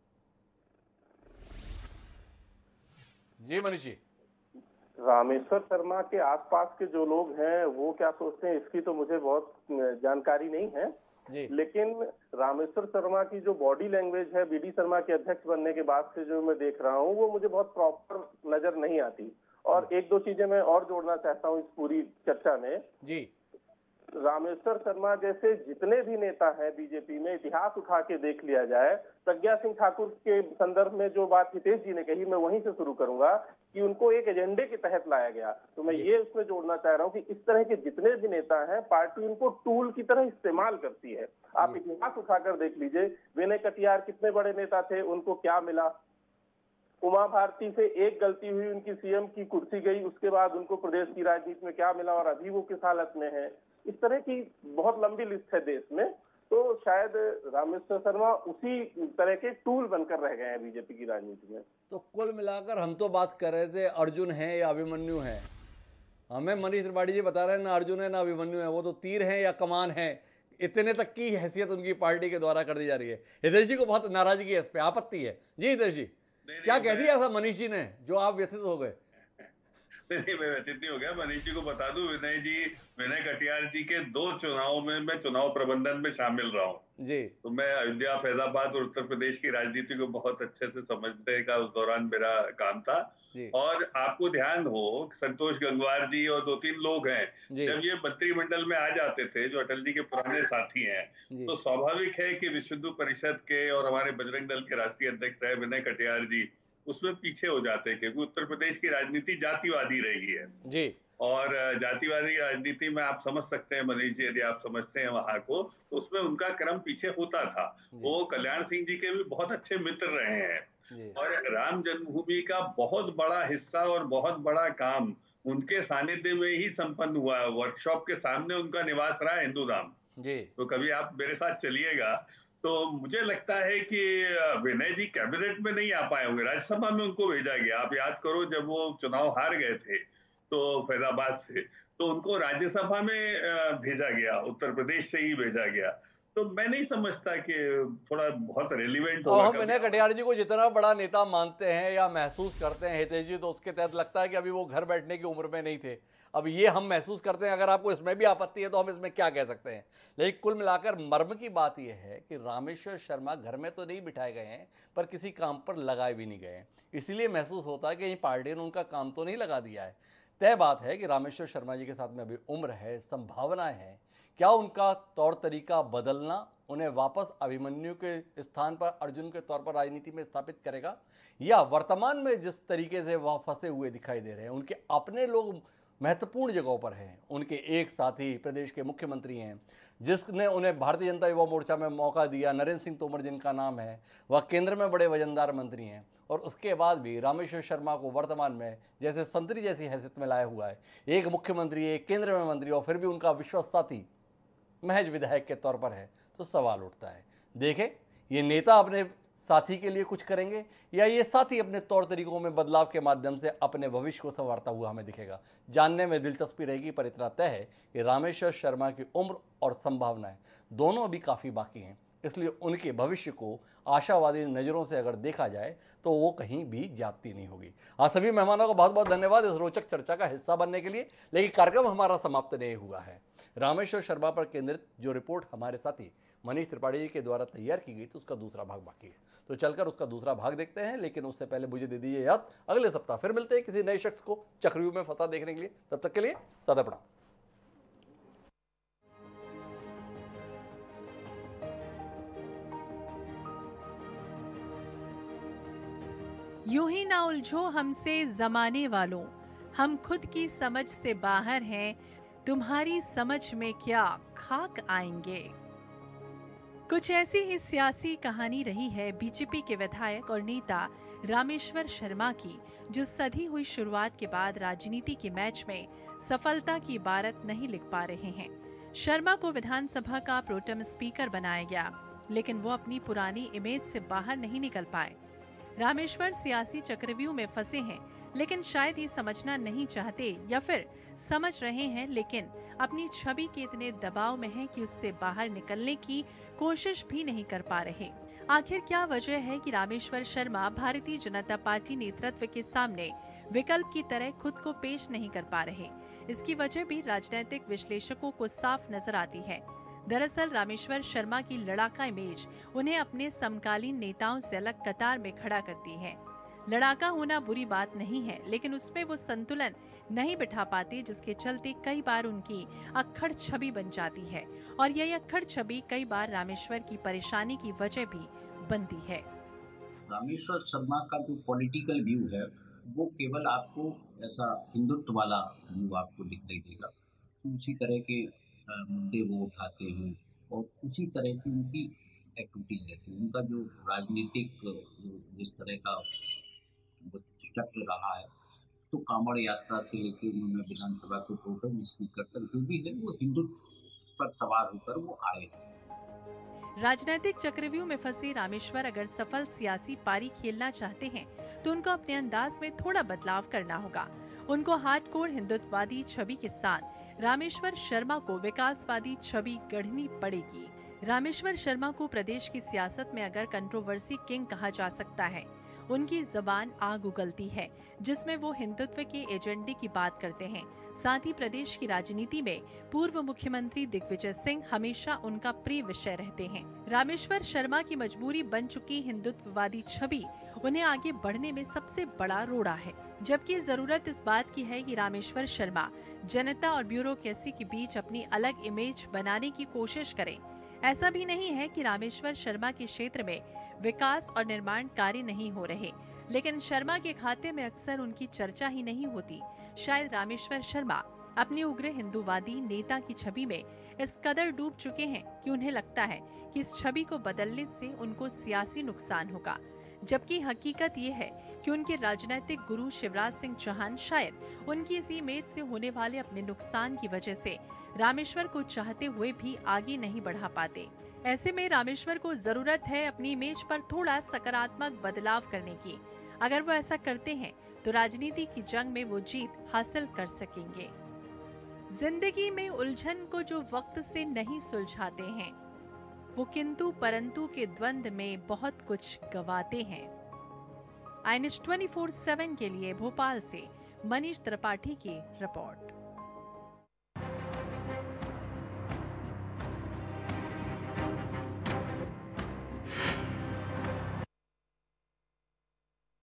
जी मनीष जी। रामेश्वर शर्मा के आसपास के जो लोग हैं वो क्या सोचते हैं इसकी तो मुझे बहुत जानकारी नहीं है जी। लेकिन रामेश्वर शर्मा की जो बॉडी लैंग्वेज है बीडी शर्मा के अध्यक्ष बनने के बाद से जो मैं देख रहा हूँ वो मुझे बहुत प्रॉपर नजर नहीं आती। और एक दो चीजें मैं और जोड़ना चाहता हूँ इस पूरी चर्चा में जी। रामेश्वर शर्मा जैसे जितने भी नेता हैं बीजेपी में, इतिहास उठा के देख लिया जाए, प्रज्ञा सिंह ठाकुर के संदर्भ में जो बात हितेश जी ने कही मैं वहीं से शुरू करूंगा कि उनको एक एजेंडे के तहत लाया गया। तो मैं ये उसमें जोड़ना चाह रहा हूँ कि इस तरह के जितने भी नेता हैं पार्टी उनको टूल की तरह इस्तेमाल करती है। आप इतिहास उठाकर देख लीजिए, विनय कटियार कितने बड़े नेता थे, उनको क्या मिला? उमा भारती से एक गलती हुई, उनकी सीएम की कुर्सी गई, उसके बाद उनको प्रदेश की राजनीति में क्या मिला और अभी वो किस हालत में है। इस तरह की बहुत लंबी लिस्ट है देश में। तो शायद रामेश्वर शर्मा उसी तरह के टूल बनकर रह गए हैं बीजेपी की राजनीति में। तो कुल मिलाकर हम तो बात कर रहे थे अर्जुन है या अभिमन्यु है, हमें मनीष त्रिपाठी जी बता रहे हैं ना अर्जुन है ना अभिमन्यु है, वो तो तीर है या कमान है, इतने तक की हैसियत उनकी पार्टी के द्वारा कर दी जा रही है। हितेश जी को बहुत नाराजगी है, इस पे आपत्ति है। जी हितेश जी, क्या कह दिया ऐसा मनीष जी ने जो आप व्यथित हो गए? नहीं, मैं व्यतीत नहीं हो गया। मनीष जी को बता दूं, विनय जी विनय कटियार जी के दो चुनावों में मैं चुनाव प्रबंधन में शामिल रहा हूँ जी। तो मैं अयोध्या, फैजाबाद और उत्तर प्रदेश की राजनीति को बहुत अच्छे से समझने का उस दौरान मेरा काम था। और आपको ध्यान हो, संतोष गंगवार जी और दो तीन लोग हैं, जब ये मंत्रिमंडल में आ जाते थे जो अटल जी के पुराने साथी हैं, तो स्वाभाविक है कि विश्व हिंदू परिषद के और हमारे बजरंग दल के राष्ट्रीय अध्यक्ष रहे विनय कटियार जी उसमें पीछे हो जाते हैं, क्योंकि उत्तर प्रदेश की राजनीति जातिवादी रही है जी। और जातिवादी राजनीति में आप समझ सकते हैं मनीष जी, यदि आप समझते हैं वहां को, तो उसमें उनका क्रम पीछे होता था। वो कल्याण सिंह जी के भी बहुत अच्छे मित्र रहे हैं और राम जन्मभूमि का बहुत बड़ा हिस्सा और बहुत बड़ा काम उनके सानिध्य में ही संपन्न हुआ है। वर्कशॉप के सामने उनका निवास रहा हिंदू धाम जी। तो कभी आप मेरे साथ चलिएगा। तो मुझे लगता है कि विनय जी कैबिनेट में नहीं आ पाए होंगे, राज्यसभा में उनको भेजा गया। आप याद करो जब वो चुनाव हार गए थे तो फैजाबाद से, तो उनको राज्यसभा में भेजा गया, उत्तर प्रदेश से ही भेजा गया। तो मैं नहीं समझता कि थोड़ा बहुत रेलिवेंट होगा। हम विनय कटियार जी को जितना बड़ा नेता मानते हैं या महसूस करते हैं हितेश जी, तो उसके तहत लगता है कि अभी वो घर बैठने की उम्र में नहीं थे। अब ये हम महसूस करते हैं, अगर आपको इसमें भी आपत्ति है तो हम इसमें क्या कह सकते हैं। लेकिन कुल मिलाकर मर्म की बात यह है कि रामेश्वर शर्मा घर में तो नहीं बिठाए गए हैं, पर किसी काम पर लगाए भी नहीं गए हैं। इसलिए महसूस होता है कि पार्टी ने उनका काम तो नहीं लगा दिया है। तय बात है कि रामेश्वर शर्मा जी के साथ में अभी उम्र है, संभावनाएं हैं। क्या उनका तौर तरीका बदलना उन्हें वापस अभिमन्यु के स्थान पर अर्जुन के तौर पर राजनीति में स्थापित करेगा, या वर्तमान में जिस तरीके से वह फंसे हुए दिखाई दे रहे हैं, उनके अपने लोग महत्वपूर्ण जगहों पर हैं, उनके एक साथी प्रदेश के मुख्यमंत्री हैं जिसने उन्हें भारतीय जनता युवा मोर्चा में मौका दिया, नरेंद्र सिंह तोमर जिनका नाम है, वह केंद्र में बड़े वजनदार मंत्री हैं, और उसके बाद भी रामेश्वर शर्मा को वर्तमान में जैसे संतरी जैसी हैसियत में लाया हुआ है, एक मुख्यमंत्री, एक केंद्र में मंत्री, और फिर भी उनका विश्वास साथी महज विधायक के तौर पर है। तो सवाल उठता है, देखें ये नेता अपने साथी के लिए कुछ करेंगे या ये साथी अपने तौर तरीकों में बदलाव के माध्यम से अपने भविष्य को संवारता हुआ हमें दिखेगा। जानने में दिलचस्पी रहेगी, पर इतना तय है कि रामेश्वर शर्मा की उम्र और संभावनाएं दोनों अभी काफ़ी बाकी हैं, इसलिए उनके भविष्य को आशावादी नज़रों से अगर देखा जाए तो वो कहीं भी जाती नहीं होगी। आज सभी मेहमानों को बहुत बहुत धन्यवाद इस रोचक चर्चा का हिस्सा बनने के लिए। लेकिन कार्यक्रम हमारा समाप्त नहीं हुआ है। रामेश्वर शर्मा पर केंद्रित जो रिपोर्ट हमारे साथी मनीष त्रिपाठी जी के द्वारा तैयार की गई थी, उसका दूसरा भाग बाकी है, तो चलकर उसका दूसरा भाग देखते हैं। लेकिन उससे पहले मुझे दे दीजिए याद, अगले सप्ताह फिर मिलते हैं किसी नए शख्स को चक्रव्यूह में फंसा देखने के लिए। तब तक के लिए सदा प्रणाम। यूं ही ना उलझो हमसे जमाने वालों, हम खुद की समझ से बाहर हैं, तुम्हारी समझ में क्या खाक आएंगे। कुछ ऐसी ही सियासी कहानी रही है बीजेपी के विधायक और नेता रामेश्वर शर्मा की, जो सधी हुई शुरुआत के बाद राजनीति के मैच में सफलता की इबारत नहीं लिख पा रहे हैं। शर्मा को विधानसभा का प्रोटेम स्पीकर बनाया गया, लेकिन वो अपनी पुरानी इमेज से बाहर नहीं निकल पाए। रामेश्वर सियासी चक्रव्यूह में फंसे हैं, लेकिन शायद ये समझना नहीं चाहते या फिर समझ रहे हैं, लेकिन अपनी छवि के इतने दबाव में हैं कि उससे बाहर निकलने की कोशिश भी नहीं कर पा रहे। आखिर क्या वजह है कि रामेश्वर शर्मा भारतीय जनता पार्टी नेतृत्व के सामने विकल्प की तरह खुद को पेश नहीं कर पा रहे? इसकी वजह भी राजनीतिक विश्लेषकों को साफ नजर आती है। दरअसल रामेश्वर शर्मा की लड़ाका इमेज उन्हें अपने समकालीन नेताओं से अलग कतार में खड़ा करती है। लड़ाका होना बुरी बात नहीं है, लेकिन उसमें वो संतुलन नहीं बिठा पाते, जिसके चलते कई बार उनकी अक्खड़ छवि बन जाती है और यह अक्खड़ छवि कई बार रामेश्वर की परेशानी की वजह भी बनती है। रामेश्वर शर्मा का जो पॉलिटिकल व्यू है वो केवल आपको ऐसा हिंदुत्व वाला व्यू आपको दिखाई देगा। उसी तरह के मुद्दे वो उठाते हैं और उसी तरह की उनकी एक्टिविटीज रहती है। उनका जो राजनीतिक जिस तरह का चक्र रहा है, तो कांवड़ यात्रा से लेकर उन्होंने विधानसभा के प्रोटेम स्पीकर तक जो भी है वो हिंदुत्व पर सवार होकर वो आए हैं। राजनीतिक चक्रव्यूह में फंसे रामेश्वर अगर सफल सियासी पारी खेलना चाहते हैं तो उनको अपने अंदाज में थोड़ा बदलाव करना होगा। उनको हार्डकोर हिंदुत्ववादी छवि के साथ रामेश्वर शर्मा को विकासवादी छवि गढ़नी पड़ेगी। रामेश्वर शर्मा को प्रदेश की सियासत में अगर कंट्रोवर्सी किंग कहा जा सकता है, उनकी जबान आग उगलती है जिसमें वो हिंदुत्व के एजेंडे की बात करते हैं। साथ ही प्रदेश की राजनीति में पूर्व मुख्यमंत्री दिग्विजय सिंह हमेशा उनका प्रिय विषय रहते हैं। रामेश्वर शर्मा की मजबूरी बन चुकी हिंदुत्ववादी छवि उन्हें आगे बढ़ने में सबसे बड़ा रोड़ा है, जबकि जरूरत इस बात की है कि रामेश्वर शर्मा जनता और ब्यूरोक्रेसी के बीच अपनी अलग इमेज बनाने की कोशिश करें। ऐसा भी नहीं है कि रामेश्वर शर्मा के क्षेत्र में विकास और निर्माण कार्य नहीं हो रहे, लेकिन शर्मा के खाते में अक्सर उनकी चर्चा ही नहीं होती। शायद रामेश्वर शर्मा अपने उग्र हिंदूवादी नेता की छवि में इस कदर डूब चुके हैं कि उन्हें लगता है कि इस छवि को बदलने से उनको सियासी नुकसान होगा, जबकि हकीकत ये है कि उनके राजनीतिक गुरु शिवराज सिंह चौहान शायद उनकी इस इमेज से होने वाले अपने नुकसान की वजह से रामेश्वर को चाहते हुए भी आगे नहीं बढ़ा पाते। ऐसे में रामेश्वर को जरूरत है अपनी इमेज पर थोड़ा सकारात्मक बदलाव करने की। अगर वो ऐसा करते हैं तो राजनीति की जंग में वो जीत हासिल कर सकेंगे। जिंदगी में उलझन को जो वक्त से नहीं सुलझाते हैं, वो किंतु परंतु के द्वंद में बहुत कुछ गवाते हैं। I N H twenty four seven के लिए भोपाल से मनीष त्रिपाठी की रिपोर्ट।